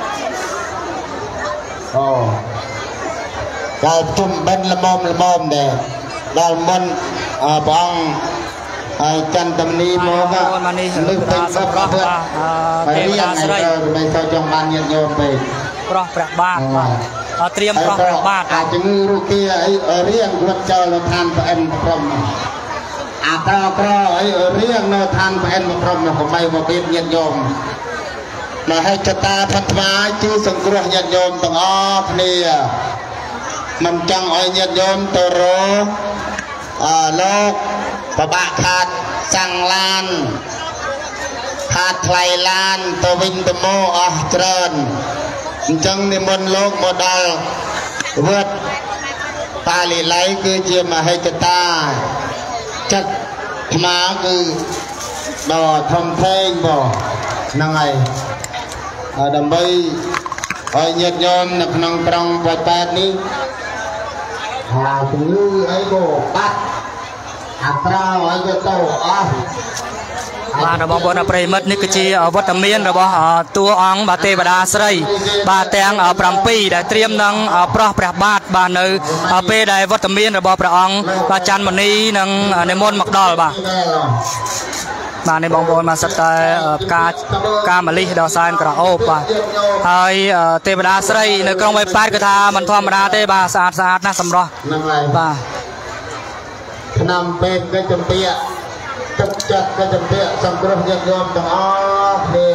โอ้การจุ่มเป็นละมอมละมอมเด้ดอลมันบองจันทร์นี้มองว่านึกเป็นสับปะรดไปเรียงไงเราไม่เศร้าจงมันยันโยนไปปลอกประบาทเตรียมปลอกประบาทอาจจะงูรูเกียเรียงวัดเจ้าเราทานเป็นพรหมอาตรากรอเรียงเราทานเป็นพรหมของไม่มาเป็นยันโยมมาให้ชะตาพันธมาจื้อสังกรยันโยมต้องออกเนี่ยมันจังอ้อยยันโยมตัวโรโลกประบะขาดสั่งลานขาดไทยลานตัววินตโมออเจริญจังในมนโลกโมดลเวิร์ดปาลีไลคือเจียมาให้จตาจัดมาคือดอทำเพลงบ่นั่งไงดำใบอ้อยยันโยมนักนังตรองไปแปดนี้หาถึงลือไอ้โบปัดอัตราไว้จะโตอ่ะบาระบอบนปริมัดนี่ก็จีวัตเมียนระบอบตัวอังบาเตบดาสไรบาแตงปรำปีได้เตรียมนังปลอกประบาทบาเนอเปได้วัตเมียนระบอบประอังบาจันมันนี้นังในมนมักดอลบามาในบองบนมาสไตล์กากามาลีดาวซานกระโอบบ่ไอเทวดาสไรในกรงใบพัดกระทามันธรรมดาเตบาสะอาดสะอาดน่าสำรอบ่นำเป็นก็จำเปียจัดจัดก็จำเปียสังกรยันโยมต้องออกเนี่ย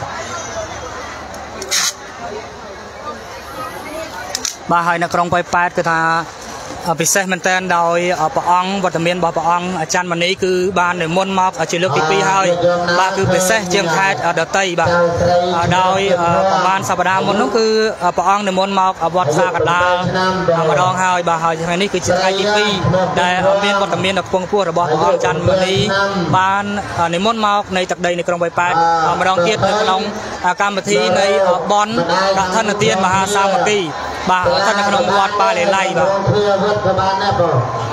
บ่ให้ในกรงใบพัดกระทาพิเศษมันเต้นโดยปะอังวัตเมียนบ่ปะอังอาจารย์วันนี้คือบานในมนมอกอาชีพเลือกปีให้บาคือพิเศษเชียงคายเดอไตบ่โดยประมาณสัปดาห์มนนั่นคือปะอังในมนมอกวัดซากระดามาดองให้บ่ให้อย่างนี้คือเชียงคายปีได้เมียนวัตเมียนพวงพวกระบบอาจารย์วันนี้บานในมนมอกในตักใดในกรงใบพัดมาดองเกียรติในขนมการบัทีในบอลท่านเตียนมหาสามัคคีบ่ท่านในขนมวัดปลาเลไลบ่กบาลนะบ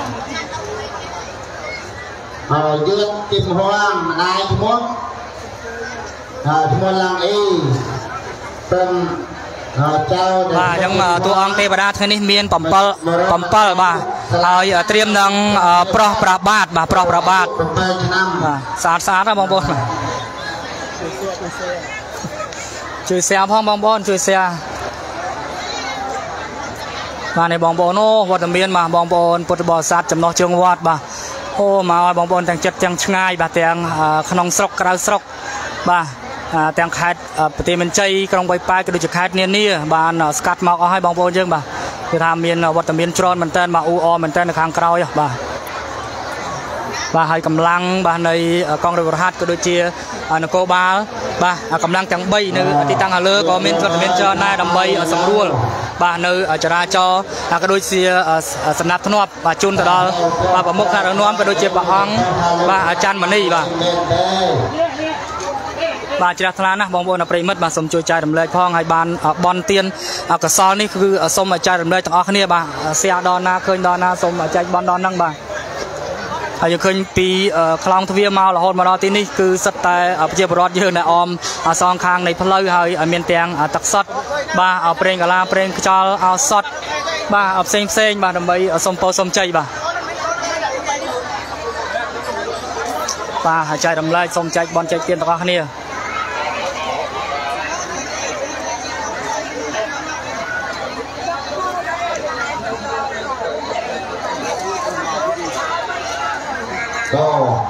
อยืดติมห่วงนายทุกทุกลังเอเป็นเจ้าบ่ยังตัวอังเทวดาท่านนี้เมียนปั๊มเปลปั๊มเปลบ่เอาเตรียมนังปลอกประบาทบ่ปลอกประบาทสะอาดสะอาดนะบองบอลช่วยเสียพ่อบองบอลช่วยเสียมาในบองบอลโน่วัดเมียนมาบองบอลปุตบอสัตจำนวนเชิงวัดบ่โอ้มาบองบอลแต่งจัดแต่งง่ายบ่แต่งขนมสกกระสกบ่แต่งขาดปฏิมันใจกรงใบปลายก็ดูจะขาดเนี่ยนี่บ้านสกัดมาเอาให้บองบอลยังบ่คือทำเมียนวัดเมียนจรอนมันเต้นมาอูอมันเต้นในข้างกราวย่บ่บ่ให้กำลังบ่ในกองเรือหัดก็ดูเชียนโกบาลบ่กำลังจังใบในที่ตั้งหาเลือก็เมียนวัดเมียนจรนายดำใบสำรวจบ่ในจราจรก็โดยเสียสนับทนวบบ่จุนตลอดบ่ประมุขการน้อมก็โดยเชียบ่อังบ่อาจารย์มันนี่บ่บ่จราธนานะบองบนปริมัดบ่สมช่วยใจดำเลยพ้องให้บานบอลเตียนกระซอนี่คือสมใจดำเลยต้องออกเนี่ยบ่เสียดอนนาเคยดอนนาสมใจบอลดอนนั่งบ่ยังเคยปีคลองทวีมาหล่อมาดอที่นี่คือสไตล์เจียบรอดเยอะในออมซองคางในพลอยให้เมียนเตียงตักซดบ่เอาเปล่งกะลาเปล่งจอลเอาซดบ่เอาเซ็งเซ็งบ่ดำไปสมโพสมใจบ่บ่หายใจดำเลยสมใจบอลใจเตียนตะก้อเนี่ยก็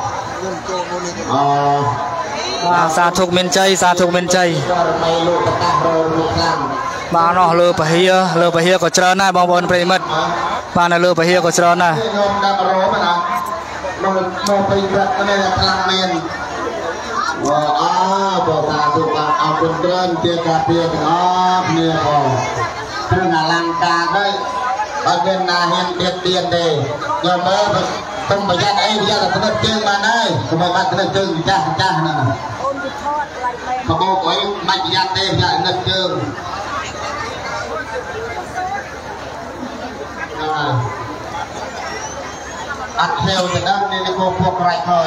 สาธุเมนใจสาธุเมนใจบ้านเราเลือไปเฮียเลือไปเฮียก็เจริญนะบางบนปริมัดบ้านเราเลือไปเฮียก็เจริญนะอ๋อบอกตาถูกเอาเป็นเรื่องเกี่ยวกับเพียงอ๋อเนี่ยพอเรื่องอลังการได้เอาเป็นนาเห็นเดียดเดียดเลยยอมเมื่อต้องประหยัดไอ้ประหยัดแต่เนื้อเจือมาได้ทำไมบ้านเนื้อเจือจ้าจ้านั่นเขาบอกไอ้ไม่ประหยัดเลยประหยัดเนื้อเจืออัดเทลจะได้ในพวกพวกไรคอย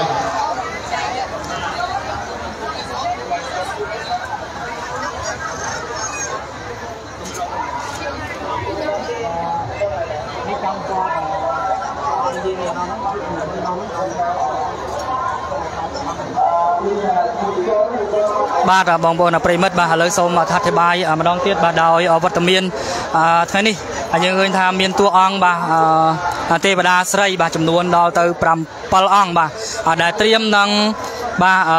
បាទបងប្អូនប្រិមិត្តបាទឥឡូវសូមអធិប្បាយម្ដងទៀតបាទដោយវត្តមានថ្ងៃនេះយើងឃើញថាមានតួអង្គបាទទេវតាស្រីបាទចំនួនដល់ទៅប្រាំbảyអង្គបាទដែលត្រៀមនឹងបាទអឺ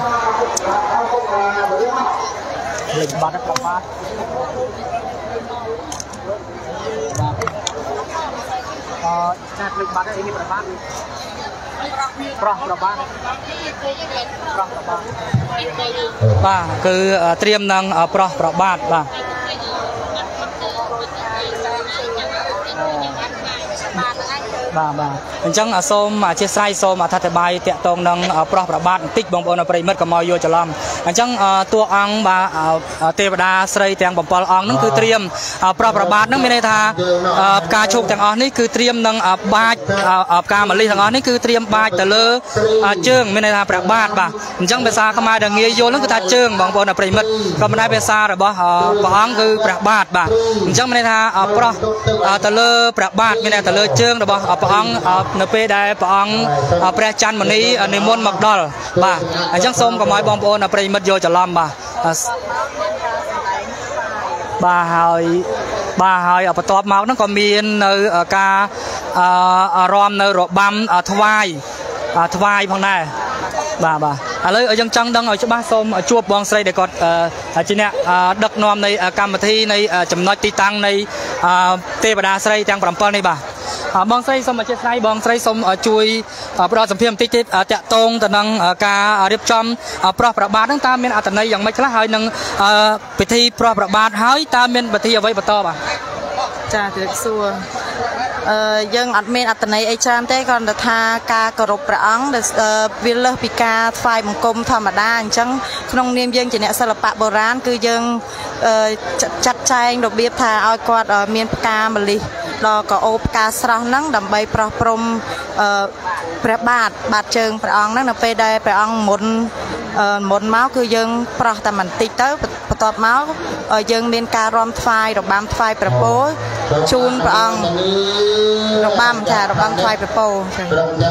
លេខបាត់ប្របាទអឺចាត់លេខបាត់អីនេះប្របាទប្រោះប្របាទប្រោះប្របាទបាទគឺត្រៀមនឹងប្រោះប្របាទបាទបាទបាទអញ្ចឹងសូមអធិស្ឋានសូមអធិប្បាយតាក់ទងនឹងប្រោះប្របាទបន្តិចបងប្អូនប្រិមិត្តកុំឲ្យយល់ច្រឡំអញ្ចឹងតួអង្គបាទទេវតាស្រីទាំងbảyអង្គហ្នឹងគឺត្រៀមប្រោះប្របាទហ្នឹងមានន័យថាផ្កាឈូកទាំងអស់នេះគឺត្រៀមនឹងបាចផ្កាម្លិះទាំងអស់នេះគឺត្រៀមបាចទៅលើជើងមានន័យថាព្រះបាទបាទអញ្ចឹងភាសាខ្មែរដែលងាយយល់ហ្នឹងគឺថាជើងបងប្អូនប្រិមិត្តក៏មិនដែរភាសារបស់ព្រះអង្គគឺព្រះបាទបាទអញ្ចឹងមានន័យថាប្រោះទៅលើព្រះបាទមានន័យទៅលើជើងរបស់ព្រះអង្គនៅពេលដែលព្រះអង្គព្រះច័ន្ទមុនីនិមន្តមកដល់បាទអញ្ចឹងសូមកុំឲ្យបងប្អូនប្រិមិត្តយល់ច្រឡំបាទបាទហើយបាទហើយបន្ទាប់មកហ្នឹងក៏មាននៅការរំនៅរបាំថ្វាយថ្វាយផងដែរបាទបាទឥឡូវយើងចង់ដឹងឲ្យច្បាស់សូមជួបបងស្រីដែលគាត់ជាអ្នកដឹកនាំនៃកម្មវិធីនៃចំណុចទីតាំងនៃទេវតាស្រីទាំងbảyនេះបាទបងស្រីសូមអធិស្ឋានបងស្រីសូមជួយផ្ដល់សម្ភារបន្តិចទៀតតាក់ទងទៅនឹងការរៀបចំប្រោះប្របាទហ្នឹងតើមានអត្ថន័យយ៉ាងម៉េចខ្លះហើយនឹងពិធីប្រោះប្របាទហើយតើមានពិធីអ្វីបន្តបាទចាជម្រាបសួរអឺយើងអត់មានអត្ថន័យអីច្រើនទេគ្រាន់តែថាការគោរពព្រះអង្គវាលើសពីការថ្វាយបង្គំធម្មតាអញ្ចឹងក្នុងនាមយើងជាអ្នកសិល្បៈបុរាណគឺយើងចាត់ចែងរបៀបថាឲ្យគាត់មានផ្កាម្លិះដល់កោបផ្កាស្រស់ហ្នឹងដើម្បីប្រោះព្រំព្រះបាទបាទជើងព្រះអង្គហ្នឹងនៅពេលដែលព្រះអង្គមុនមុនមកគឺយើងប្រោះតែបន្តិចទៅបន្ទាប់មកយើងមានការរាំថ្វាយរបាំថ្វាយព្រះពោជូនព្រះអង្គរបាំចារបាំថ្វាយព្រះពោចា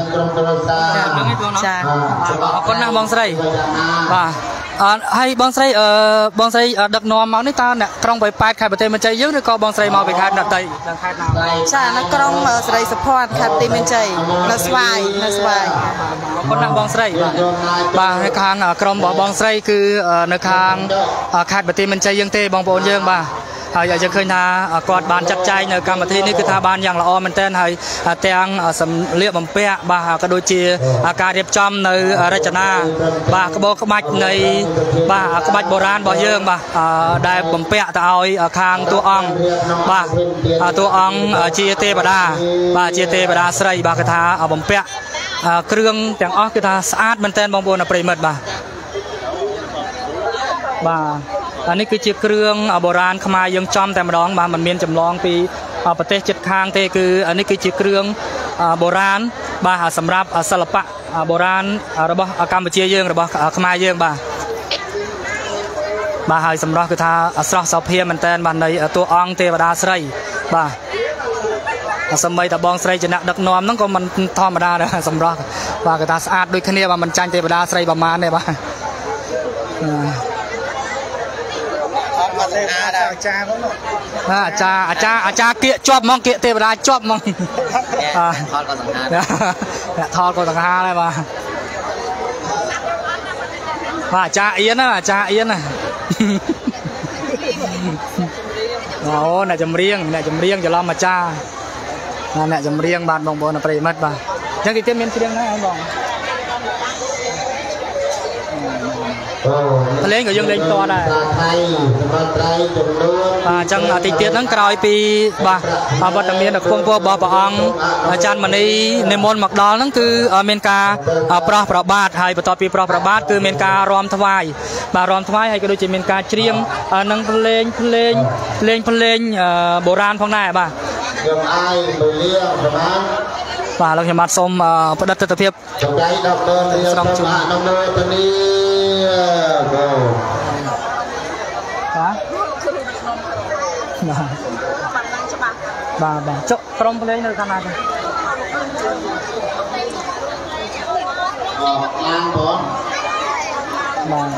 ចាអរគុណណាស់បងស្រីបាទអឺហើយបងស្រីអឺបងស្រីដឹកនាំមកនេះតើអ្នកក្រុងបៃប៉ែតខេត្តបន្ទាយមានជ័យយើងឬក៏បងស្រីមកពីខេត្តដតីនៅខេត្តណាចានៅក្រុងស្រីសុភ័ណ្ឌខេត្តបន្ទាយមានជ័យនៅស្វាយនៅស្វាយអរគុណណាស់បងស្រីបាទនៅខាងក្រុមរបស់បងស្រីគឺនៅខាងខេត្តបន្ទាយមានជ័យយើងទេបងប្អូនយើងបាទហើយយើងឃើញថាគាត់បានចាត់ចែងនៅកម្មវិធីនេះគឺថាបានយ៉ាងល្អមែនទែនហើយទាំងសម្លៀកបំពាក់បាទក៏ដូចជាការរៀបចំនៅរចនាបាទក្បូរក្បាច់នៃបាទក្បាច់បុរាណរបស់យើងបាទដែលបំពាក់ទៅឲ្យខាងតួអង្គបាទតួអង្គជាទេវតាបាទជាទេវតាស្រីបាទគឺថាបំពាក់គ្រឿងទាំងអស់គឺថាស្អាតមែនទែនបងប្អូនប្រិមិត្តបាទបាទអានេះគឺជាគ្រឿងបុរាណខ្មែរយើងចំតែម្ដងបាទมันមានចម្លងពីប្រទេសជិតខាងទេគឺអានេះគឺជាគ្រឿងបុរាណបាទសម្រាប់សិល្បៈបុរាណរបស់កម្ពុជាយើងរបស់ខ្មែរយើងបាទបាទហើយសម្រស់គឺថាស្រស់សោភាមែនតើបាទនៃតួអង្គទេវតាស្រីបាទសម្បីតែបងស្រីជាអ្នកដឹកនាំហ្នឹងក៏មិនធម្មតាដែរសម្រស់បាទគឺថាស្អាតដូចគ្នាបាទមិនចាញ់ទេវតាស្រីប្រមាណទេបាទអាចារ្យហ្នឹងអាចារ្យអាចារ្យអាចារ្យគៀកជាប់ហ្មងគៀកទេវតាជាប់ហ្មងថលក៏សង្ហាអ្នកថលក៏សង្ហាដែរបាទបាទអាចារ្យអៀនណាអាចារ្យអៀនណាអូអ្នកចម្រៀងអ្នកចម្រៀងច្រឡំអាចារ្យអ្នកចម្រៀងបាទបងប្អូនប្រិយមិត្តបាទអញ្ចឹងទីទៀតមានច្រៀងណាបងเพลงก็ยังเล่นต่อได้จังติดเตียนทั้งกลอยปีบ่าวัตเมียนพงพัวบ่อปองอาจารย์มณีในมนต์หมักดอลนั่นคือเมนกาปลอประบาดให้ประต่อปีปลอประบาดคือเมนการอมถวายบ่ารอมถวายให้ก็โดยจะเมนกาเชียงนั่งเพลงเพลงเพลงเพลงโบราณพองได้บ่ยังไอ้เลี้ยงประมาณบ่าเราจะมาส้มประดับตะเพียบจงใจดอกเดินเรียนสมาน้ำเลยตอนนี้ฮะบ่าบ่าจบพร้อมเพลงเลยขนาดนี้งานผมบ่า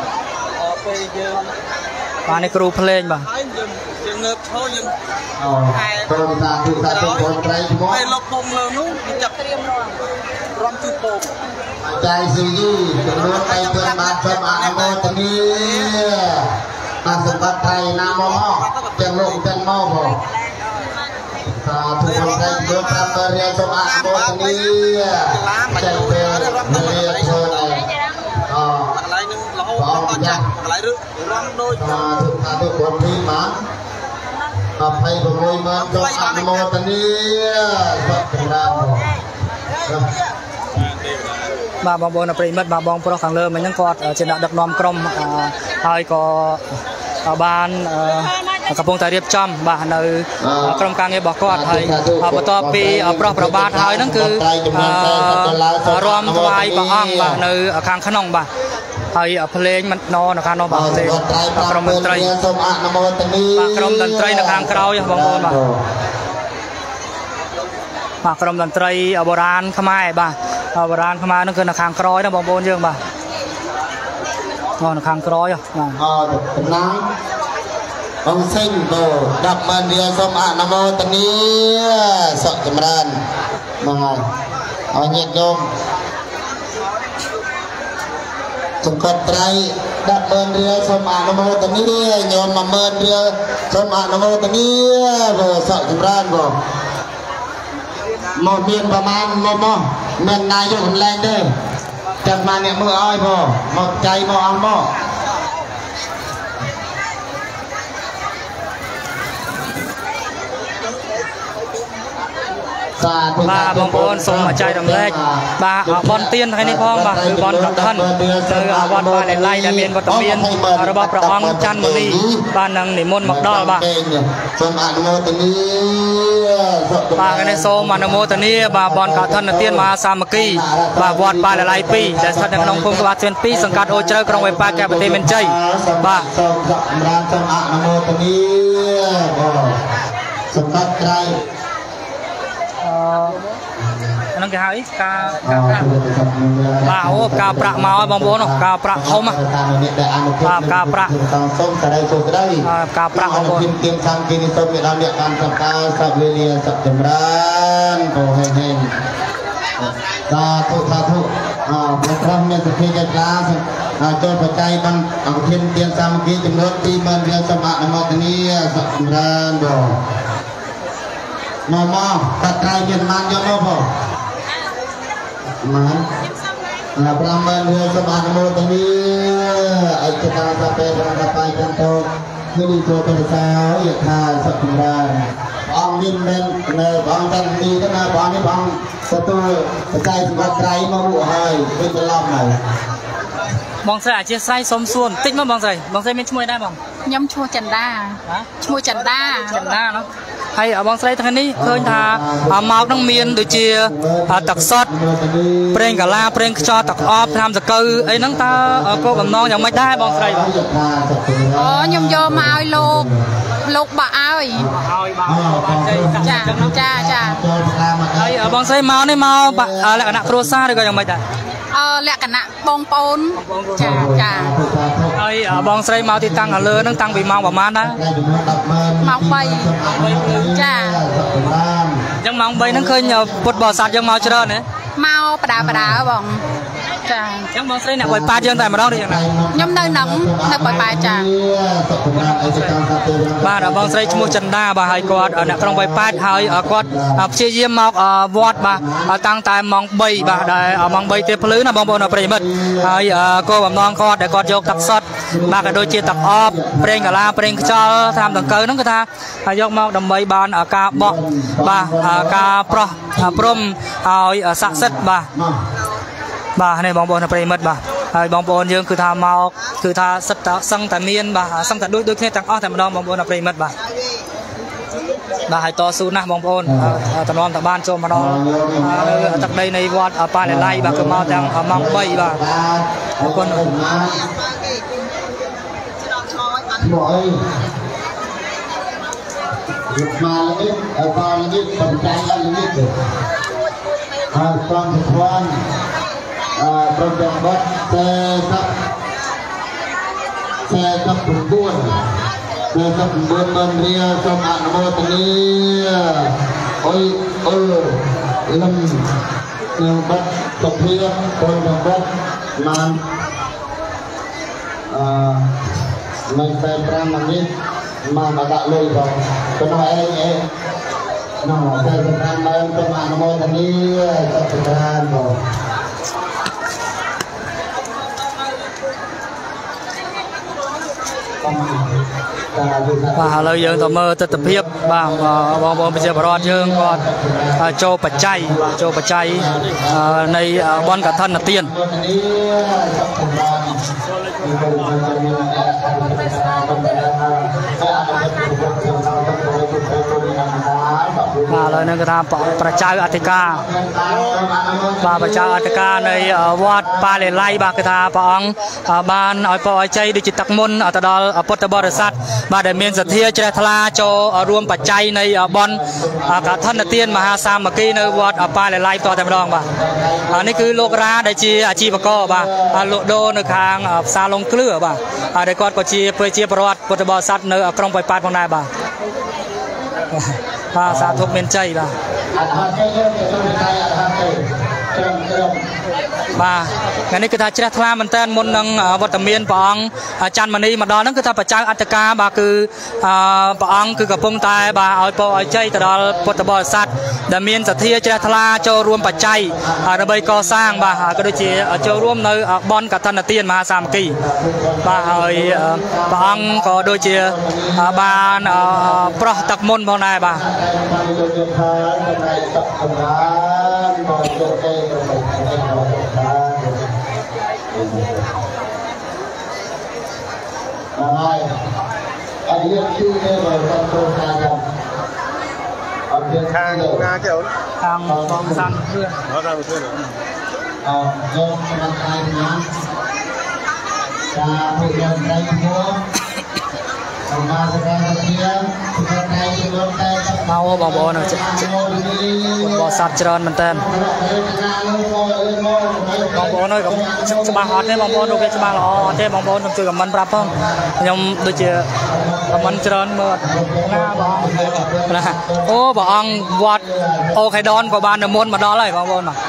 บ่าในครูเพลงบ่ายังเงือกโชว์ยังตรงตาตุตาตุคนไทยมั้งไปลบปงเลยนู้นจับเตรียมรองรองจุดโป่งใจสียี่เป็นรถไฟเพื่อนมาชมอาณาโมตนี้มาสมบัติไทยนามอเจังโลกเจังมอบ่ตาตุคนไทยเพื่อนทำเรียนชมอาณาโมตนี้เจังเป็นเรียนโชว์เลยอ๋ออะไรนึงเราเอาต่อจากอะไรรึรองโดยตาตุตาตุคนที่มาอภัยประมวยมาจงอนุโมทนีสักการะบ่าบองบนปริมัดบ่าบองพระขังเลิมมันยังกอดเจนะดักนอมกรมไอ้ก็บ้านกระพงตาเรียบจำบ่าในกรมการเงินบอกกอดไทยประต่อปีพระประบาทไทยนั่นคือรวมถวายบ่าอ่างบ่าในคางขนมบ่าไอ้เพลงมันนอนนะครับนอนบ่าเพลงกรมดนตรีกรมดนตรีในคางเคราอย่างบางคนบ่ากรมดนตรีโบราณขมายบ่าโบราณขมายนั่นคือในคางเครานะบางคนเยอะบ่านอนในคางเคราอ่ะอ๋อนั่งองเซ็งโบดับมันเดียสมานโมตนีสกจำรันมาไงเอาเงียบลงสมกัดไตรดับเมินเรือสมานโมตนีโยมมาเมินเรือสมานโมตนีโบสกจำรันโบโมเมียนประมาณโมโมเมียนนายกแรงเด้จัดมาเนี่ยมืออ้อยโบหมดใจโมอังโมบ่าบางคนส่งมาใจดำเล็กบ่าบอลเตียนไทยนี่พ้องบ่าคือบอลกับท่านคือบอลบอลไล่แต่เมียนบอลตะเมียนระบอบประองจันมณีบ้านนังนิมนต์มักดอบ่าบ่ากันในโซมานโมตนี้บ่าบอลกับท่านเตียนมาสามัคคีบ่าวอดบ่าหลายปีแต่สัตว์ในขนมพงกบาเซียนปีสังกัดโอเจอร์กรองไวป้าแก่ประเทศเมนใจบ่าสังกัดไกรนั่นก็หายกากาบ่าวกาประมาบางโบนกาประเขามากาประกาประบางโบนเตรียมทำกินต้มเราเนี่ยการสับกาสับเลียสับจำรันโตแห้งๆสาธุสาธุอ่าพระพรหมเนี่ยสักทีจะกล้าสิอ่าโจทย์ปัจจัยมันเอาเทียนเตรียมสามัคคีจำนวนที่มันเรียนสมาธิมาตนี้สับจำรันโตมอมอตัดไกลเย็นมันยอมบ่ มันเราประมาณเดือนสมานโมตนี้ไอ้เจ้าตาเปรย์ตาไปจันโตคือดีโจเป็นสาวอยากทานสักทีได้บางนินเป็นเนยบางจันดีก็นะบางนี่บางประตูใจสมบัติไกลมาบุให้เป็นจะล่ำไหนบางใส่อาจจะใส่สมส่วนติ๊กมาบางใส่บางใส่ไม่ช่วยได้บางย่ำช่วยจันด้าช่วยจันด้าจันด้าเนาะให้บางใส่ทางนี้เคยทาเมาต้องเมียนโดยเชียตักซดเปล่งกะลาเปล่งจอตักออบทำสักคือไอ้นั่งตาโกกับน้องยังไม่ได้บางใส่อ๋อยมโยมาเอาโลกโลกบ่เอาอีจ้าจ้าจ้าไอ้บางใส่เมาในเมาแล้วก็นักครัวซาด้วยก็ยังไม่ได้เออแหละกันนะบองปนจ้าจ้าไอ้บองใส่เมาที่ตั้งกันเลยนั่งตั้งไปเมาประมาณนะเมาไปจ้ายังเมาไปนั่งเคยปวดบ่อสัตว์ยังเมาเจริญเนี่ยเมาปลาปลาบองចាចឹងបងស្រីអ្នកបយប៉ាយើងតែម្ដងឬយ៉ាងណាខ្ញុំនៅនឹងនៅបយប៉ាចាបាទបងស្រីឈ្មោះចិន្តាបាទហើយគាត់អ្នកក្រុងបយប៉ាហើយគាត់ព្យាយាមមកវត្តបាទតាំងតែម៉ោងបីបាទដែលម៉ោងបីទេភ្លឺណាបងប្អូនប្រិយមិត្តហើយគោលបំណងគាត់ដែលគាត់យកទឹកសុទ្ធបាទក៏ដូចជាទឹកអបប្រេងកាឡាប្រេងខ្យល់តាមដង្កូវហ្នឹងគឺថាយកមកដើម្បីបានការបោះបាទការប្រោះព្រំឲ្យស័ក្តិសិទ្ធិបាទបាទនេះបងប្អូនប្រិយមិត្តបាទហើយបងប្អូនយើងគឺថាមកគឺថាសិតតសឹងតែមានបាទសឹងតែដូចដូចគ្នាទាំងអស់តែម្ដងបងប្អូនប្រិយមិត្តបាទបាទហើយតស៊ូណាស់បងប្អូនតំណតបានចូលមកដល់នៅទឹកដីនៃវត្តប៉ាឡេឡៃបាទគឺមកទាំងម៉ោងបីបាទអរគុណមកអីយកមកនេះអបលនេះបំចាយអលនេះហើយសំស្វានអឺប្រចាំបត់តែសັບតែសັບ9តែសັບ9បានរៀលសូមអនុមោទនាអុយអឺលំនឹងបាត់សុភាប្រចាំបត់បានអឺមិនតែ5នាទីមកមកដាក់លុយបងទៅនោះឯងឯងនោះតែប្រចាំបានសូមអនុមោទនាសព្វប្រានបងបាទឥឡូវយើងទៅមើលទស្សនវិជ្ជាបាទបងប្អូនប្រជាពលរដ្ឋយើងគាត់ចូលបច្ច័យបាទចូលបច្ច័យនៃបនកឋិនទានបាទឥឡូវនេះគឺថាប្រជាអធិការបាទប្រជាអធិការនៃវត្តប៉ាឡេឡៃបាទគឺថាព្រះអង្គបានឲ្យពរឲ្យជ័យដូចជាទឹកមុនទៅដល់ពុទ្ធបរិស័ទបាទដែលមានសទ្ធាជ្រះថ្លាចូលរួមបច្ច័យនៃបនកឋិនទានមហាសាមគ្គីនៅវត្តប៉ាឡេឡៃតតែម្ដងបាទនេះគឺលោករ៉ាដែលជាអាជីវករបាទលក់ដូរនៅខាងផ្សារលងគ្លឿបាទហើយគាត់ក៏ជាប្រជាពលរដ្ឋពុទ្ធបរិស័ទនៅក្រុងបយប៉ាតផងដែរបាទបាទសាធុមានជ័យបាទបាទថ្ងៃនេះគឺថាជ្រះថ្លាមែនតើមុននឹងវត្តមានព្រះអង្គច័ន្ទមณีមកដល់ហ្នឹងគឺថាបច្ចៅអត្តការបាទគឺព្រះអង្គគឺកំពុងតែបាទឲ្យពរឲ្យជ័យទៅដល់ពុទ្ធបរិស័ទដែលមានសទ្ធាជ្រះថ្លាចូលរួមបច្ច័យដើម្បីកសាងបាទក៏ដូចជាចូលរួមនៅបនកឋិនទានមហាសាមគ្គីបាទហើយព្រះអង្គក៏ដូចជាបានប្រោះទឹកមុនផងដែរបាទហើយអរិយគឺនៅក្នុងគោលការណ៍យ៉ាងអត់មានខាងណាទេអូនខាងបងសានគ្រឿងអត់ដល់គ្រឿងអឺយកមកខាងណាការព្យាយាមដៃពោះសម្រាប់ការជាជាដៃជាលោកតែមកបងប្អូនបរិស័ទច្រើនមែនតើបងប្អូនអើយច្បាស់អត់ទេបងប្អូនរូបវាច្បាស់ល្អអត់ទេបងប្អូនជួយខមមិនប្រាប់ផងខ្ញុំដូចជាខមមិនច្រើនមើលណាបងណាអូព្រះអង្គវត្តអូខេដនក៏បាននិមន្តមកដល់ហើយបងប្អូនបាទ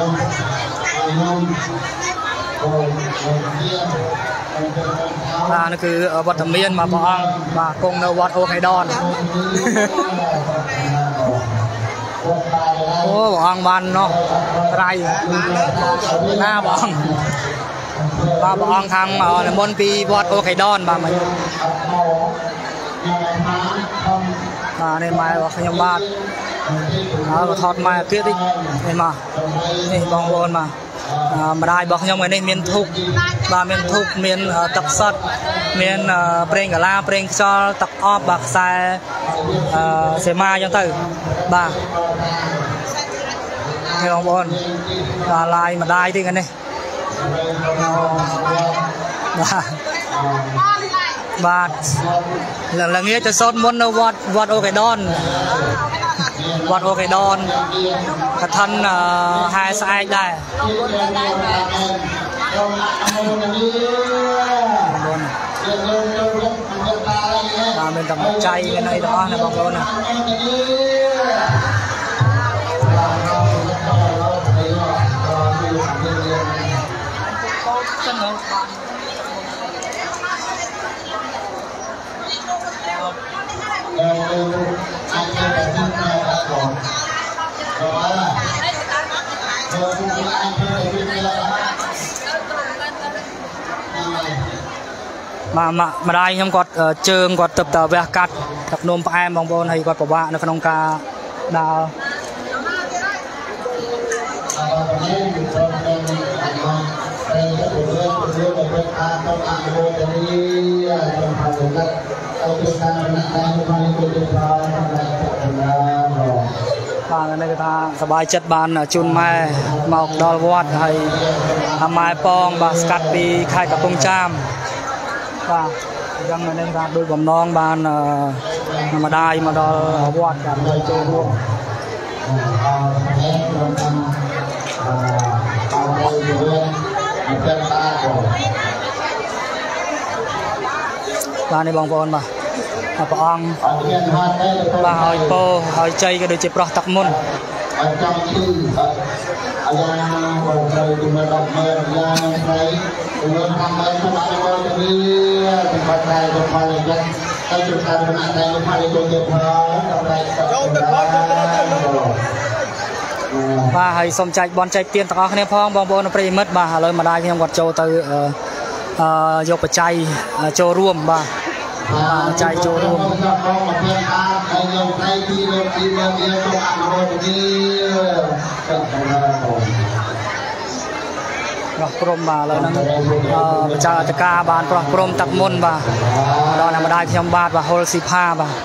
បាទនេះគឺវត្តមានមកព្រះអង្គបាទគង់នៅវត្តអូខេដនអូព្រះអង្គបាននោះត្រៃណាបងបាទព្រះអង្គខាងនិមន្តពីវត្តអូខេដនបាទមិញបាទនេះម៉ែរបស់ខ្ញុំបាទហើយក៏ថតម៉ែទៀតនេះមកនេះបងប្អូនបាទម្ដាយរបស់ខ្ញុំថ្ងៃនេះមានធូបបាទមានធូបមានទឹកសុទ្ធមានប្រេងកាឡាប្រេងខ្យល់ទឹកអបបាទខ្សែសេម៉ាអញ្ចឹងទៅបាទនេះបងប្អូនបាទឡាយម្ដាយទៀតថ្ងៃនេះបាទបាទល្ងាចទៅសូត្រមន្តនៅវត្តវត្តអូខេដនវត្តអូខេដនកឋិនហែស្អែកដែរបាទមានតែបច្ច័យមានអីទាំងអស់ណាបងប្អូនណាងហ៎អាចទៅតែទីណាក៏ mà mà mà đây không có trường có tập tờ về cắt tập nôm em bong bồn hay có bảo bạn nó không ca nào bạn này người taสบายchất bàn chun mai mọc đo vót hay mai pong và cắt đi khai cả công cham và dân nên ra đôi bầm non bàn mà đai mà đo vót cả người chơi luôn và này bong bồn mà bà ông bà hỏi cô hỏi chơi cái đôi chip rock tập môn bà hãy xong chạy bọn chạy tiền tao này phong bong bồn nó phải mất bà lời mà đai khi không quạt châu từ dọc bờ chạy châu ruộng bà chạy chỗ luôn rồi prom bà lời năng chạy ca bàn prom tập môn bà đó là mà đai trong bát và hol sipa bà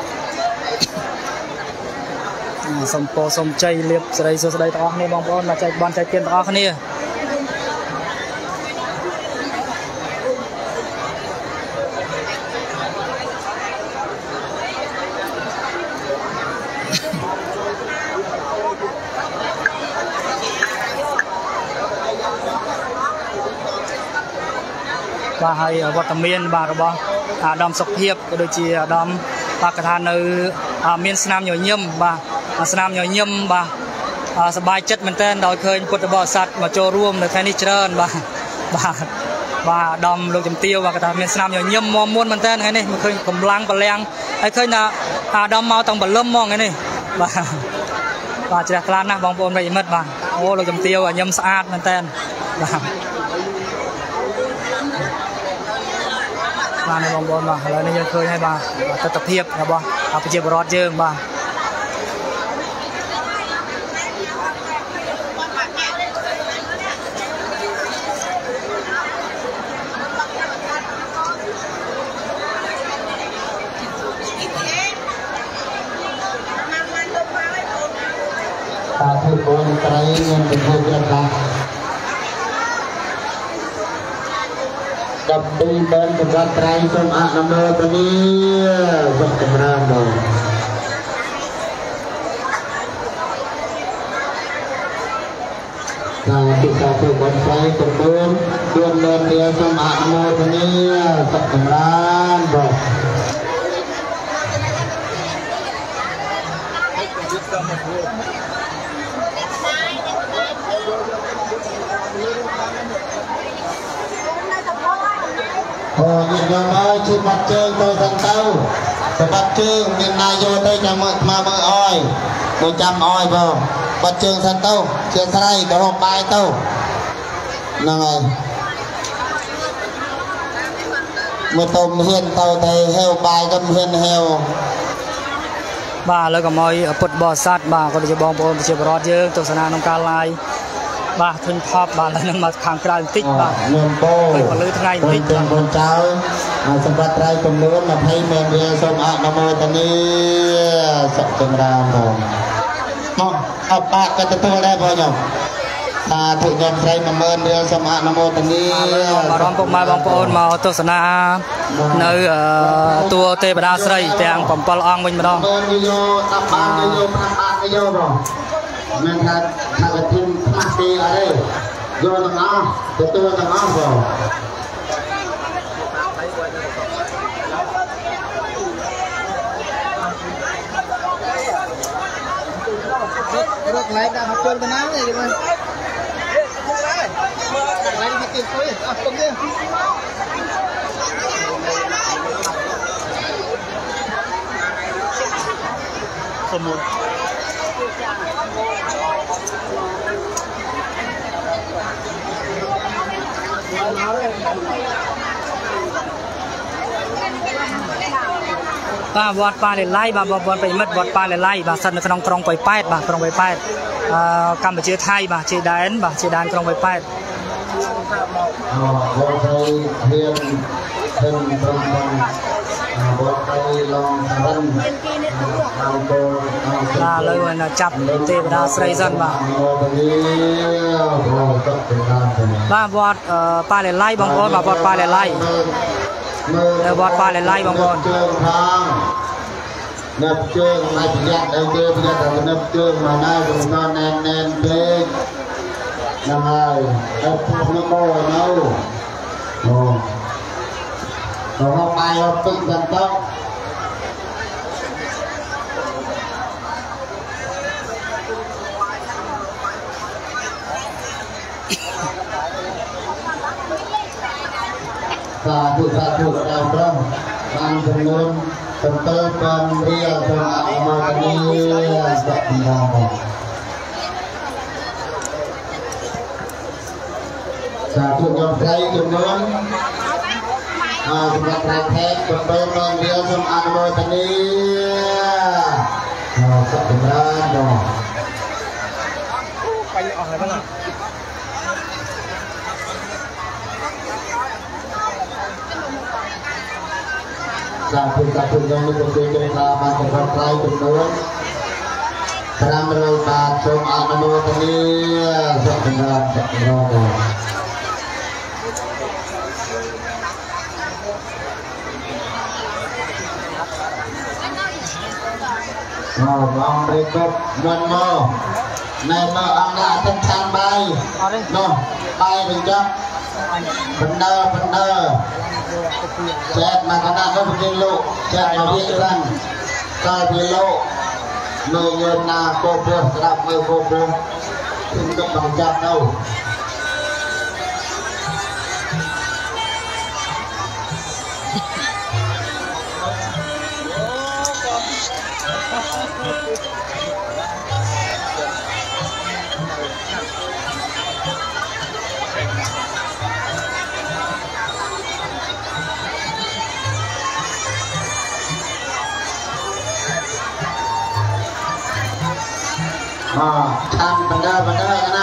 sông po sông chay liệp giờ đây giờ đây tao này bong bóng là chạy bàn chạy tiền tao này và hay vật tầm miên bà đó à đầm sọc hiệp đôi chỉ đầm và cả thằng nơi miên nam nhồi nhâm và nam nhồi nhâm vàสบายchất mình tên đòi khơi quật bò sạt mà cho ruộng được thay đi trơn và và và đầm lục chấm tiêu và cả thằng miên nam nhồi nhâm mò muôn mình tên cái này mình khơi cầm lăng và leng hay khơi là à đầm mau tầng bẩn lâm mong cái này và và chỉ là lan na bong bồn vậy mất và ô lục chấm tiêu và nhâm sạch mình tên bà này bong bồn mà lời này khơi hay bà tập tập hiệp là bà à phải chơi bọt dương bà ta thử con cái nhân tình hơi rất là đập đi bên một gạt trái trong ạ năm mươi tấn đi vật cầm ra rồi ta tự ta thử con trái cầm bên bên lên kia trong ạ năm mươi tấn đi vật cầm ra rồi Ồ, nhìn nhau ơi, chụp mặt trơn tôi thằng tao chụp mặt trơn, nhìn này vô đây cho mà mơ oi một trăm oi vào mặt trơn thằng tao chia sài, đó hộp bài tao nè này một tôm hiên tao thầy heo bài con hiên heo bà lời cả mọi bột bò sát bà có thể bong bồn chỉ bọt dương tổ sản nông ca lai bà thân thọp bà là nâng mặt kháng cài tích bà khởi còn lưới thay tích bà con cháu sân bát trai cùng lớn mà thấy mẹ nghe xong ạ nó mơ tận đi sọc từng ra rồi mong học bạc cái tôi đây bao nhiêu ta thử nhầm say mà mơn đưa xong ạ nó mơ tận đi mà đón bông mai bong bồn mà tổ sản nơi tua tê bà đa sợi tèng phẩm pal ong mình mà đong mơn đi vô tập ban đi vô tập ban đi vô rồi mình thật thật là thêm mắt đi ở đây vô thằng nó để tôi thằng nó rồi Rốt lại đã học chơi bên áo này đi បាទវត្តប៉ាលេឡៃបាទបងប្អូនប្រិមិត្តវត្តប៉ាលេឡៃបាទស្ថិតនៅក្នុងក្រុងប៉ោយប៉ែតបាទក្រុងប៉ោយប៉ែតអឺកម្ពុជាថៃបាទជាដែនបាទជាដែនក្រុងប៉ោយប៉ែតអូវត្តទៅរៀនឃើញត្រង់ហ្នឹងវត្តទៅឡងរិនអង្គរបាទឥឡូវណាចាប់ទេវតាស្រីសិនបាទបាទវត្តប៉ាលេឡៃបងប្អូនបាទវត្តប៉ាលេឡៃនៅវត្តប៉ាលេឡៃបងប្អូនជើងផងនៅជើងមិនប្រយ័ត្នអីទេប្រយ័ត្នតែនៅជើងមកណាកុំនន់ណែនណែនពេកហ្នឹងហើយទៅពុកនោះមកនៅអូទៅមកបាយអត់ពេកទៅទៅសាធុសាធុដល់ព្រមបានចំនួន7ពាន់រៀលសូមអនុមោទនាសក្ការៈសាធុដល់ស្រីចំនួនអរសម្រាប់ប្រែខេ7ពាន់រៀលសូមអនុមោទនាអរសក្ការៈដល់បាយអស់ហើយបងសាធុសាធុយ៉ាងនេះប្រទេសចម្រើនបានសម្រាប់ថ្លៃចំនួន500បាតសូមអនុមោទនាសក្ការៈសក្ការៈអូបងរៀបគ្រប់មុនមកណែមកអង្គឡាទឹកឆានបាយនោះបាយបញ្ចប់បណ្ដើបណ្ដើចែកមកកណ្ដាលទៅប្រទេសលោកចែកមកវាខ្លាំងតើវាលោកនៅយល់ណាកោព្រោះស្ដាប់មើលកោព្រោះខ្ញុំទុកដល់ចាប់ទៅឆានបណ្ដើបណ្ដើណា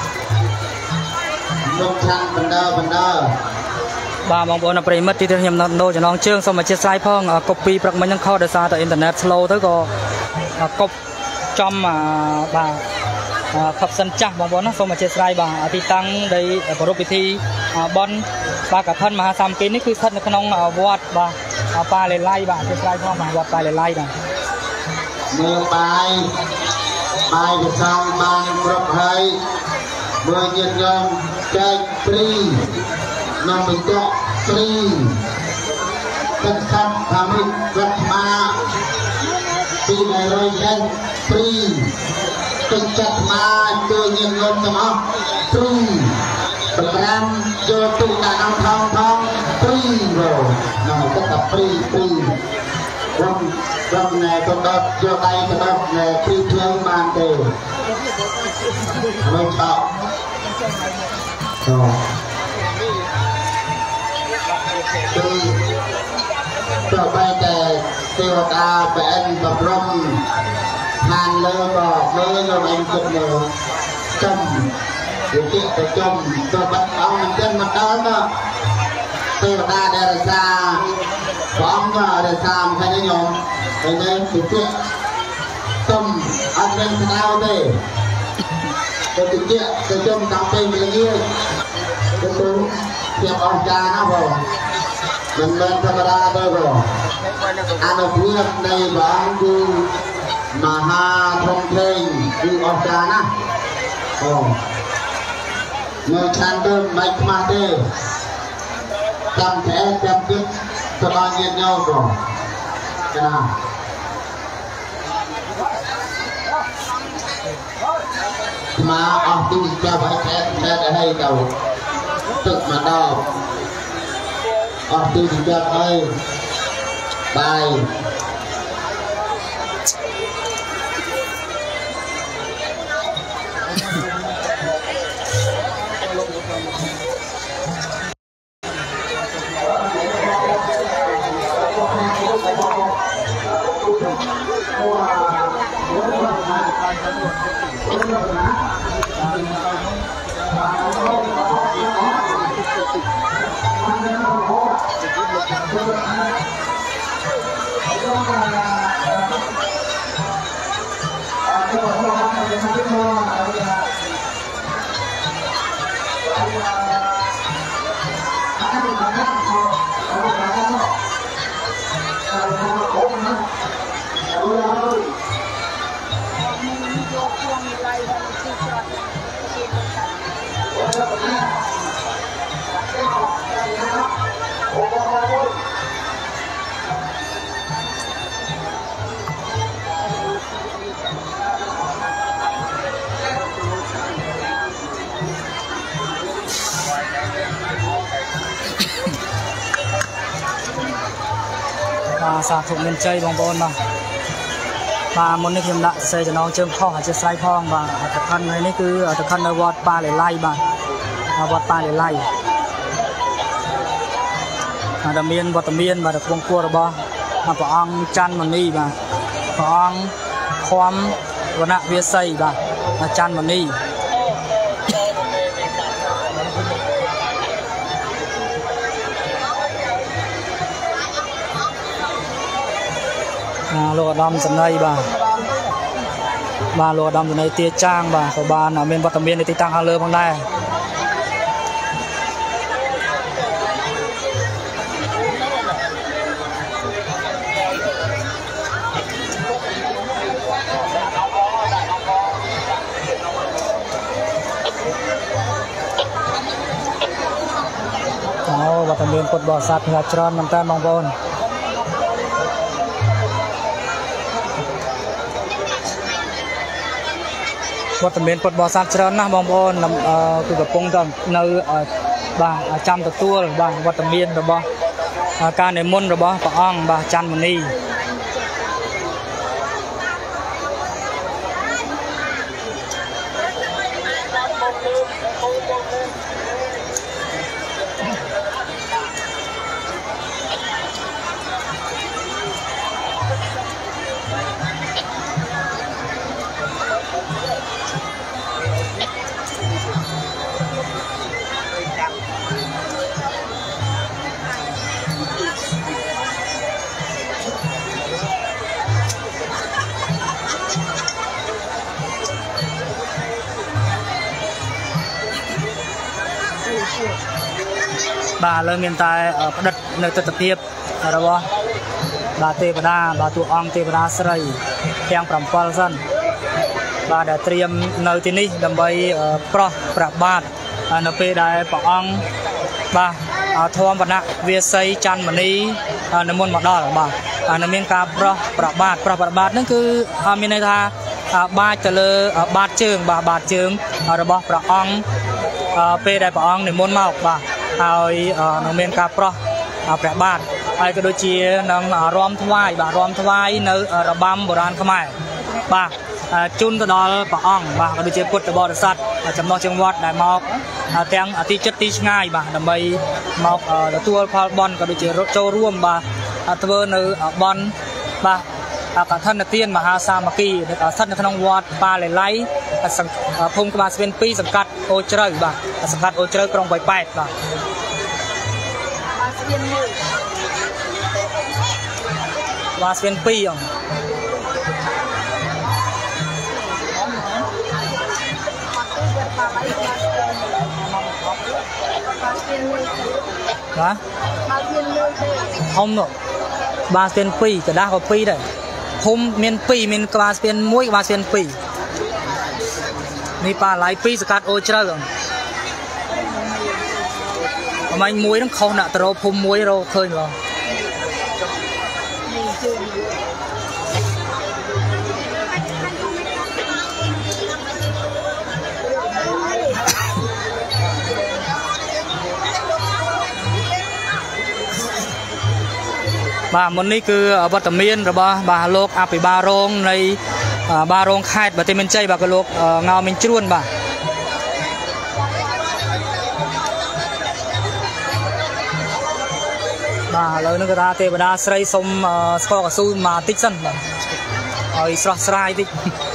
លោកឆានបណ្ដើបណ្ដើបាទបងប្អូនប្រិមិត្តទីខ្ញុំនៅចំណងជើងសូមអធិស្ឋានផងកុបពីព្រឹកមិញហ្នឹងខុសដោយសារតែអ៊ីនធឺណិត slow ទៅក៏កុបចំបាទខុបសិនចាស់បងប្អូនណាសូមអធិស្ឋានបាទទីតាំងនៃប្រពៃពិធីបន់បាទកឋិនមហាសាមគ្គីនេះគឺស្ថិតនៅក្នុងវត្តបាទប៉ាលេឡៃបាទអធិស្ឋានផងបាទវត្តប៉ាលេឡៃបាទមើលបាយបាយប្រសំបានគ្រប់ហើយមើលញាតិញោមចែកព្រីនំបញ្ចុកព្រីទឹកសាប់ថាមិចគាត់ស្មាពីររយចេញព្រីទឹកចាត់ស្មាជួយញាតិញោមទាំងអស់ព្រីប្រចាំយកទុកដាក់ក្នុងថងថងព្រីរនៅទឹកតែព្រីព្រីខ្ញុំខ្ញុំណែទៅដល់យកដៃទៅដល់ណែព្រីភ្លើងបានទេហើយឆោតគឺទៅបែរតែទេវតាបែនប្រព្រំខាងលើក៏មើលយកឯងគិតមើលចំវិជាទៅចំទៅបាត់អង្គមិនចឹងមិនដល់ណាទេវតាដែលរក្សាព្រះអង្គក៏រក្សាមិនឃើញញោមហើយនៅវិជាចំអត់មានស្ដៅទេទៅវិជាទៅចំតាំងពីល្ងាចទៅទៅជាអស្ចារ្យណាបងមិនមែនធម្មតាទេបងអនុភាពនៃព្រះអង្គគឺមហាធំធេងគឺអស្ចារ្យណាបងមើលឆានទៅមិនខ្មាស់ទេចាំតែចាំគិតទៅដល់ញាតិញោមបងចាมาออกที่จะไปแค่แค่ให้เราตึกมาดอกออกที่จะให้บาย สาธุเงินใจบางบนมามามุนในเข็มละเซจะน้องเชิงพ่ออาจจะใส่พ่องบางตะคันในนี้คือตะคันในวัดปลาไหลไล่บางวัดปลาไหลไล่มาตะเมียนวัดตะเมียนมาตะพวงกัวระบมาปะอังจันมันนี่บางปะอังความวันณะเวียไซบางมาจันมันนี่โลดำสำเนาบ่าบาโลดำสำเนาเตี้ยจ้างบ่าเขาบานเมนวัตเมียนในติตังฮาเลอร์พังได้โอ้วัตเมียนกดบ่อสัตว์หัวจรอนน้ำตาลมองบนวัตเมียนปดบ่อสัตว์เจริญนะบางบอนนำคือกับปงจังในบ่าจำตัวตัวบ่าวัตเมียนระบการในมุนระบปะอ่องบ่าจันมันนี่bà lên miền tây ở đất nơi tự tiếp rồi bo bà tê bà đa bà tụ ong tê bà đa sợi theo phẩm pol dân bà đã tiêm nơi tí ní đầm bay pro bạc bát nơi pe đại bà ong bà thom bà nạ việt xây chan mani nơi môn mặt đỏ bà nơi miền ca pro bạc bát pro bạc bátนั่นคือmiền này tha baจะเลยบาดเชิงบาบาดเชิงrồi bo bà ong pe đại bà ong nơi môn màu bàเอาน้องเมียนกาปรเอาแปะบาทไอ้ก็โดยเชี่ยน้องรอมทวายบารอมทวายในระบำโบราณขมายบาจุนตะดอลปะอ่องบาก็โดยเชี่ยพุทธบริษัทจำนวนจังหวัดได้มอกเตียงอธิจัตติง่ายบาดำไปมอกตัวพอลบอลก็โดยเชี่ยโจร่วมบาตัวในบอลบากับท่านเตียนมหาสามัคคีท่านขนมวัดปลาไหลไหลพงกบาสเป็นปีสังกัดโอเจริญบาสังกัดโอเจริญกรงใบแปดบาว่าเป็นปีอ่ะฮะห้องเนาะบาสเป็นปีจะได้เขาปีได้ผมเมียนปีเมียนกบาสเป็นมวยกบาสเป็นปีมีปลาไหลปีสกัดโอเจอร์ทำไมมวยต้องเขาหนักแต่เราผมมวยเราเคยเหรอបាទមុននេះគឺវត្តមានរបស់បាទលោកអភិបាលរងនៃបាទរងខេត្តបន្ទាយមានជ័យបាទក៏លោកងៅមីងជ្រួនបាទបាទឥឡូវនេះក៏ថាទេវតាស្រីសុំស្គរកស៊ូមកតិចសិនបាទឲ្យស្រស់ស្រាយតិច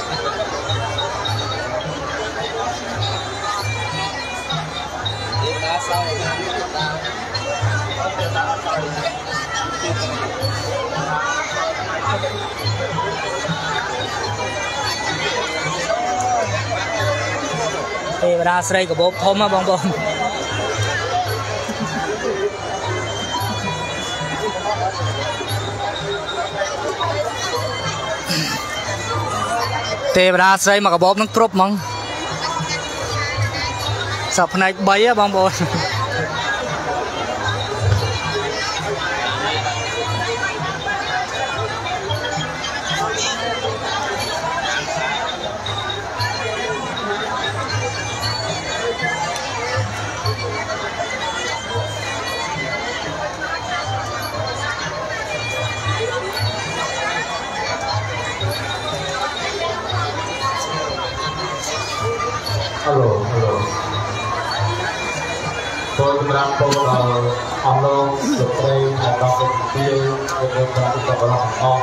ទេវតាស្រីកបោបធំបងប្អូនទេវតាស្រីមកកបោបនឹងគ្រប់ហ្មងសពផ្នែកបីហ៎បងប្អូន Hello, hello. Tôi cũng đang cô là ông lô, được đây là đọc được tiêu, được được được được được lòng con.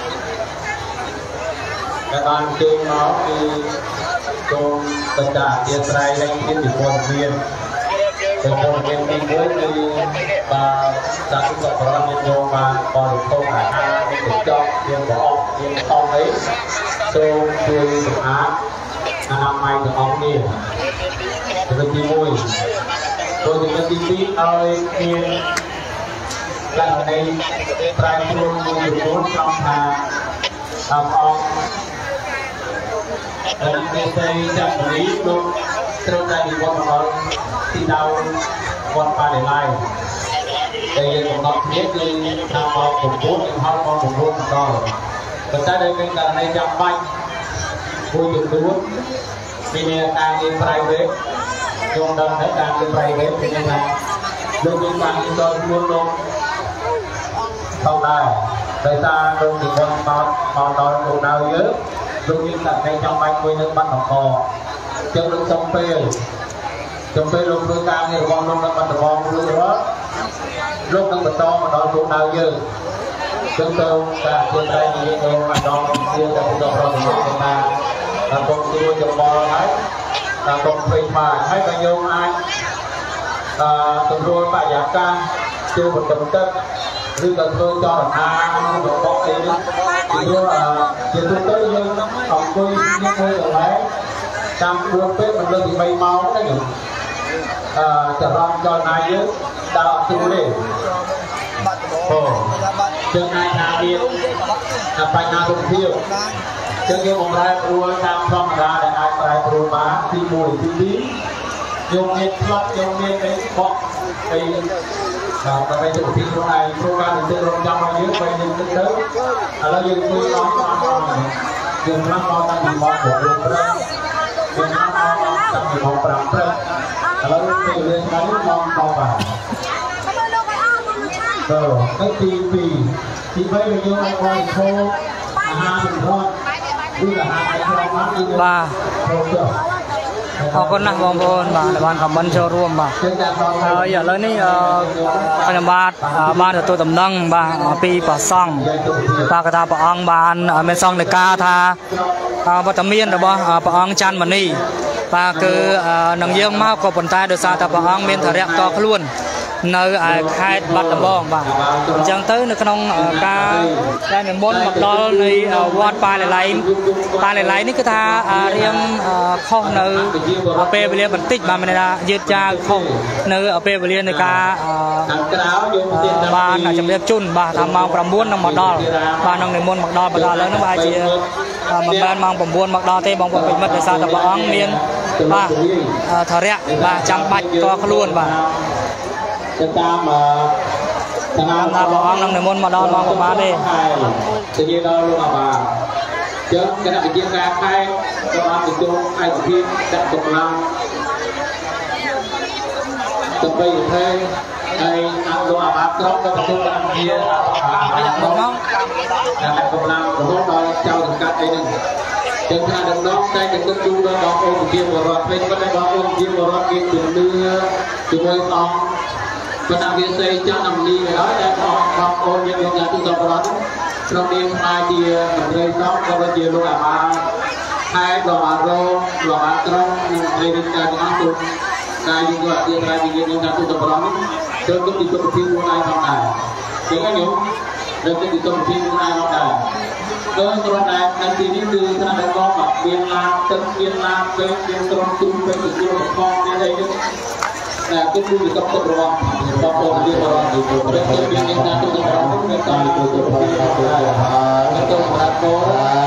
Các bạn kêu nó thì tôi tất cả tiền trai đánh thiên thì quân viên. Thì quân viên đi với thì bà đã cũng được lòng nhân vô mà còn được không phải hai thì được cho tiền của ông, tiền con ấy. Tôi tôi được án. Năm nay được ông đi được đi vui tôi thì đi tí ơi kia lần này trai luôn được bốn trong hà làm ông lần này đây chẳng lý luôn trong đây thì con nó thì đau con ba để lại đây còn nó biết đi làm ông một bốn thì hai con một bốn rồi và ta đây bên lần này chẳng banh vui được đúng vì nè ta đi private dùng đơn thấy ta đi private cho nên là đôi khi ta đi cho luôn luôn sau này tại ta đôi khi con con con đòi đồ nào nhớ đôi khi là đây trong bánh quên nước bắt học cò chân được trong phê trong phê luôn đôi ta thì con luôn bắt được con luôn đó lúc đang bật to mà đòi đồ nào nhớ chân tôi ta trên tay thì tôi mà đòi kia ta cũng đòi rồi người ta là con tôi chồng bò đấy là con phê mà hay bao nhiêu ai tụi tôi bà giả ca chưa một tầm tất riêng là tôi cho là hai một con đi thì tôi là thì tôi tới nhưng học tôi như tôi ở đấy trong buôn phép mình lên thì bay máu đấy nhỉ trở ra cho này chứ đạo tôi đi ồ chân ai nào đi là phải nào cũng thiêu chân kia một rai rùa tam phong ra để ai rai rùa má thì mùi thì tí dùng nhiệt lọc dùng nhiệt cái bọc cái và bây giờ thì chỗ này program thì tôi trong bao nhiêu bây giờ tôi tới à là dùng tôi nói dùng lắm nó tăng bị mọc của đường prem dùng lắm nó tăng bị mọc prem prem à là tôi lên cái nó mọc vào rồi cái tivi thì bây giờ anh quay khô hai bình con ba con nặng bom bồn bà là ban cầm bắn cho ruộng bà giờ lớn ní anh ba ba được tôi tầm nâng bà pi bà song bà cái ta bà ông bàn bên song để ca tha bà tầm miên rồi bà bà ông chan mà ni bà cứ nâng dương máu có bàn tay được sao ta bà ông miên thở rẹt to luôn nơi khai bắt đầm bom bà chẳng tới nơi con ca đây mình bốn mặt đó nơi quạt pa lại lấy pa lại lấy ní cái tha riêng không nơi ở pe về bật tích bà mình là dệt cha không nơi ở pe về nơi ca bà là chấm đẹp chun bà tham mang cầm buôn trong mặt đó bà nông người môn mặt đó bà đó lớn nó bà chỉ mà ban mang cầm buôn mặt đó thế bóng bóng bị mất để sao ta bà ông miên bà thở rẹt bà chẳng bạch to luôn bà chúng ta mà ta bảo ông năm này môn mà đo mong của bà đi tự nhiên đâu luôn mà bà chứ cái này chia ra hai cho anh được chung hai thiên đặt cùng làm tập bây thế ហើយអត់លោកអាបាត្រង់ក៏ទទួលបានជាប្រយ័ត្នមកមកតែកម្លាំងរហូតដល់ចៅសង្កាត់អីហ្នឹងចឹងថាដំណងតែទៅគិតយូរដល់បងប្អូនជាបរិវត្តវិញប៉ុន្តែបងប្អូនជាបរិវត្តគេជំនឿជាមួយអង្គប៉ុន្តែវាសេចង់អំលីទៅហើយតែបងប្អូនយើងយកយ៉ាងទីសប្បុរសក្នុងនាមស្មារតីមន្ត្រីសង្ឃក៏ដូចជាលោកអាបាហើយលោកអារោលោកអាត្រង់និងមន្ត្រីរាជការទាំងអស់ទូតែយើងក៏អធិប្បាយពីយើងយ៉ាងទីសប្បុរសនេះចូលទៅទីសុខភាពខ្លួនឯងផងដែរចឹងខ្ញុំលើកទៅទីសុខភាពខ្លួនឯងផងដែរដោយគ្រាន់តែនៅទីនេះគឺស្រាប់តែបងអត់មានឡានទឹកមានឡានពេកមានក្រុមទូពេកទទួលប្រកបមានអីនេះតែគឺគឺទៅទៅរងបងប្អូនយើងរងទីប្រទេសមានអ្នកណាទៅរងមានតែទៅទៅពីហើយហើយទៅប្រាប់បង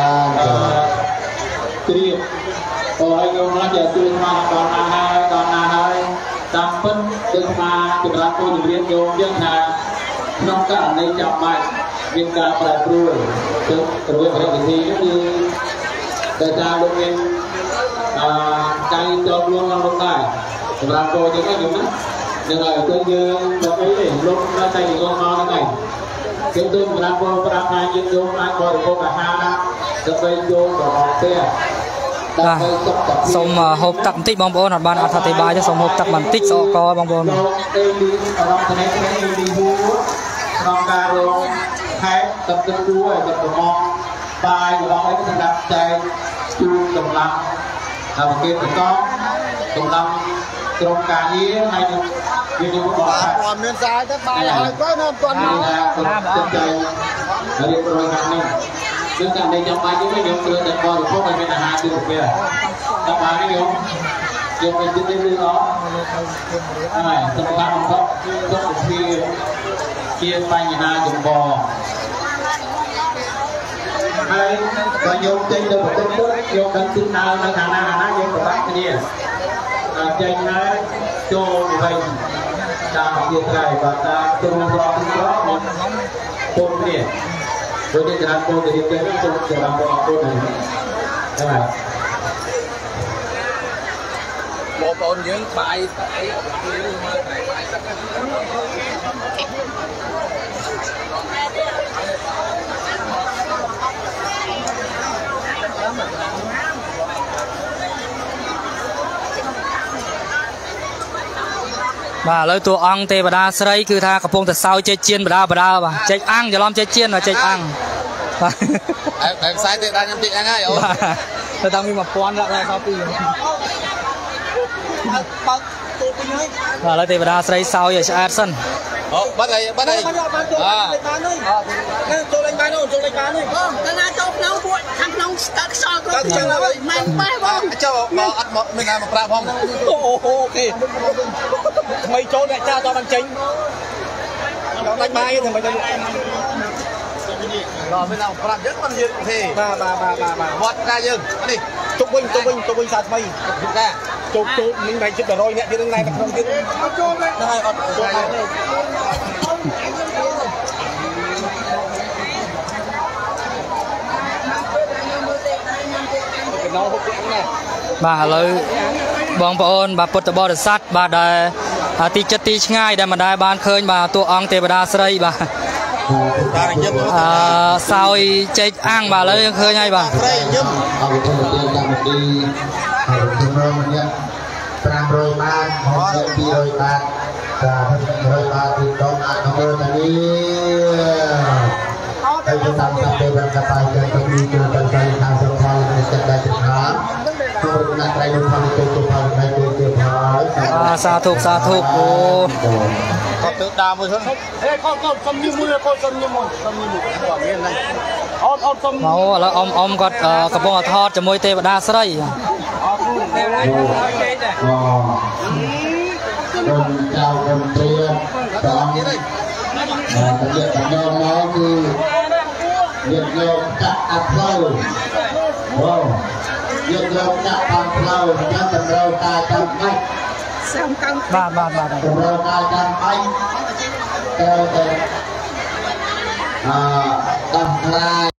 គ្រៀបអូយខ្ញុំណាស់ជាទូមកដល់ណាហើយដល់ណាហើយតាមពិតគឺមកចម្រើនគោលជំរាបយោយើងថាក្នុងករណីចាំបាច់មានការប្រែប្រួលទៅរវាងរដ្ឋវិធីនេះគឺតែថាលោកមានអឺកាយចូលរួមក្នុងលោកដែរសម្រាប់គោលយើងហ្នឹងណានឹងហើយគឺយើងទៅអីទេលោកតែតែយកមកហ្នឹងឯងគឺទៅសម្រាប់គោលប្រាប់ថាយើងយកអាចបរិភោគអាហារដើម្បីយកទៅអស់ផ្ទះបាទសូមហូបទឹកបន្តិចបងប្អូនអត់បានអធិប្បាយទេសូមហូបទឹកបន្តិចសកកបងប្អូនលោកអេលីអរំថ្នាក់នេះលីហួរក្នុងការរងខេត្តទឹកទឹកគួរឲ្យទឹកប្រមងបាយរបស់អីសម្រាប់ចែកជូនកម្លាំងហើយគេបន្តកម្លាំងក្រុមការងារហើយនឹងវានឹងបរិបទអត់មានស្អាតទេបាយហើយក៏នៅអត់ទាន់មកណាចិត្តចែករៀបរយខាងនេះគឺតែในចាំបាច់នេះយើងត្រូវតែបរិភោគឲ្យមានអាហារទីប្រភេទតែបាននេះយើងយើងមានចិត្តនេះឬអត់ហើយសំខាន់បំផុតសុខភាពជាបញ្ហាចម្បងហើយបើយើងចេញទៅប្រទេសទៅយើងដឹងទីដើមនៅខាងណាខាងណាយើងប្របាក់គ្នាចេញហើយចូលវិញតាមជាត្រៃបើតាមទ្រង់រកទីក្រមកពុំគ្នាដូចជាច្រើនពលទៅរៀបចេញទៅច្រើនពលអរគុណហើយបងប្អូនយើងបាយអីបាទឥឡូវតួអង្គទេវតាស្រីគឺថាកំពុងតែសោយចេកជៀនបដាបដាបាទចេកអាំងច្រឡំចេកជៀនចេកអាំងបាទតែខ្សែទេដល់ខ្ញុំតិចហ្នឹងហើយអូទៅតាំងពីmột nghìnដាក់ដល់ពីបើកទូពីហើយបាទឥឡូវទេវតាស្រីសោយឲ្យឆ្អែតសិនអូបាត់ហើយបាត់ហើយអើចូលលេងបានចូលលេងបានបងកាលណាចូលក្នុងពួកខាងក្នុងស្ទើខ្សល់គ្រប់ចឹងហើយមិនប៉ះបងចូលមកអត់មកមានណាមកប្រាប់ផងអូអូខេថ្មីចូលអ្នកចាតបានចេញដល់ដាច់បាយទេមិនទៅដល់មានណាប្រាប់យើងមិនយើងទេបាទបាទបាទបាទវត្តការយើងនេះទុកវិញទុកវិញទុកវិញសាថ្មីការចូលចូលមិញបែរជិត100នាក់ទៀតនឹងណែក្នុងទៀតអត់ចូលទេហើយអត់ចូលទេបាទឥឡូវបងប្អូនបាទពុទ្ធបរិស័ទបាទដែលទីចិត្តទីឆ្ងាយដែលមិនដែលបានឃើញបាទតួអង្គទេវតាស្រីបាទអឺសោយចេកអាំងបាទឥឡូវយើងឃើញហើយបាទស្រីយឹមអរគុណទៅកម្មវិធីជំនុំនេះ500បាត200បាតបាទ100បាតទីដងអនុមោទនីហើយទៅតាមតាមពេលកបាយចិត្តទៅពីគឺទៅទៅខាងសុខផលនៃចិត្តដែលចំណានគឺអ្នកត្រៃនឹងផលទៅទៅផលនៃទៅទៅផលអាសាធុសាធុអូគាត់ទៅដើមមួយហ្នឹងអេគាត់គាត់សុំញឹមមួយគាត់សុំញឹមមួយសុំញឹមមួយគាត់មានហ្នឹងអត់អត់សុំអូឥឡូវអ៊ំអ៊ំគាត់កំពុងថតជាមួយទេវតាស្រីអរគុណទេវតាឲ្យចេកដែរអូគុណចៅគុណព្រាព្រះអង្គនេះតែយកតំណងមកគឺយកយកចាក់អាផ្លូវអូយកយកចាក់តាមផ្លូវចាំតម្រូវការចាំបាច់សំខាន់បាទបាទបាទតម្រូវការចាំបាច់ទៅទៅអឺដោះស្រាយ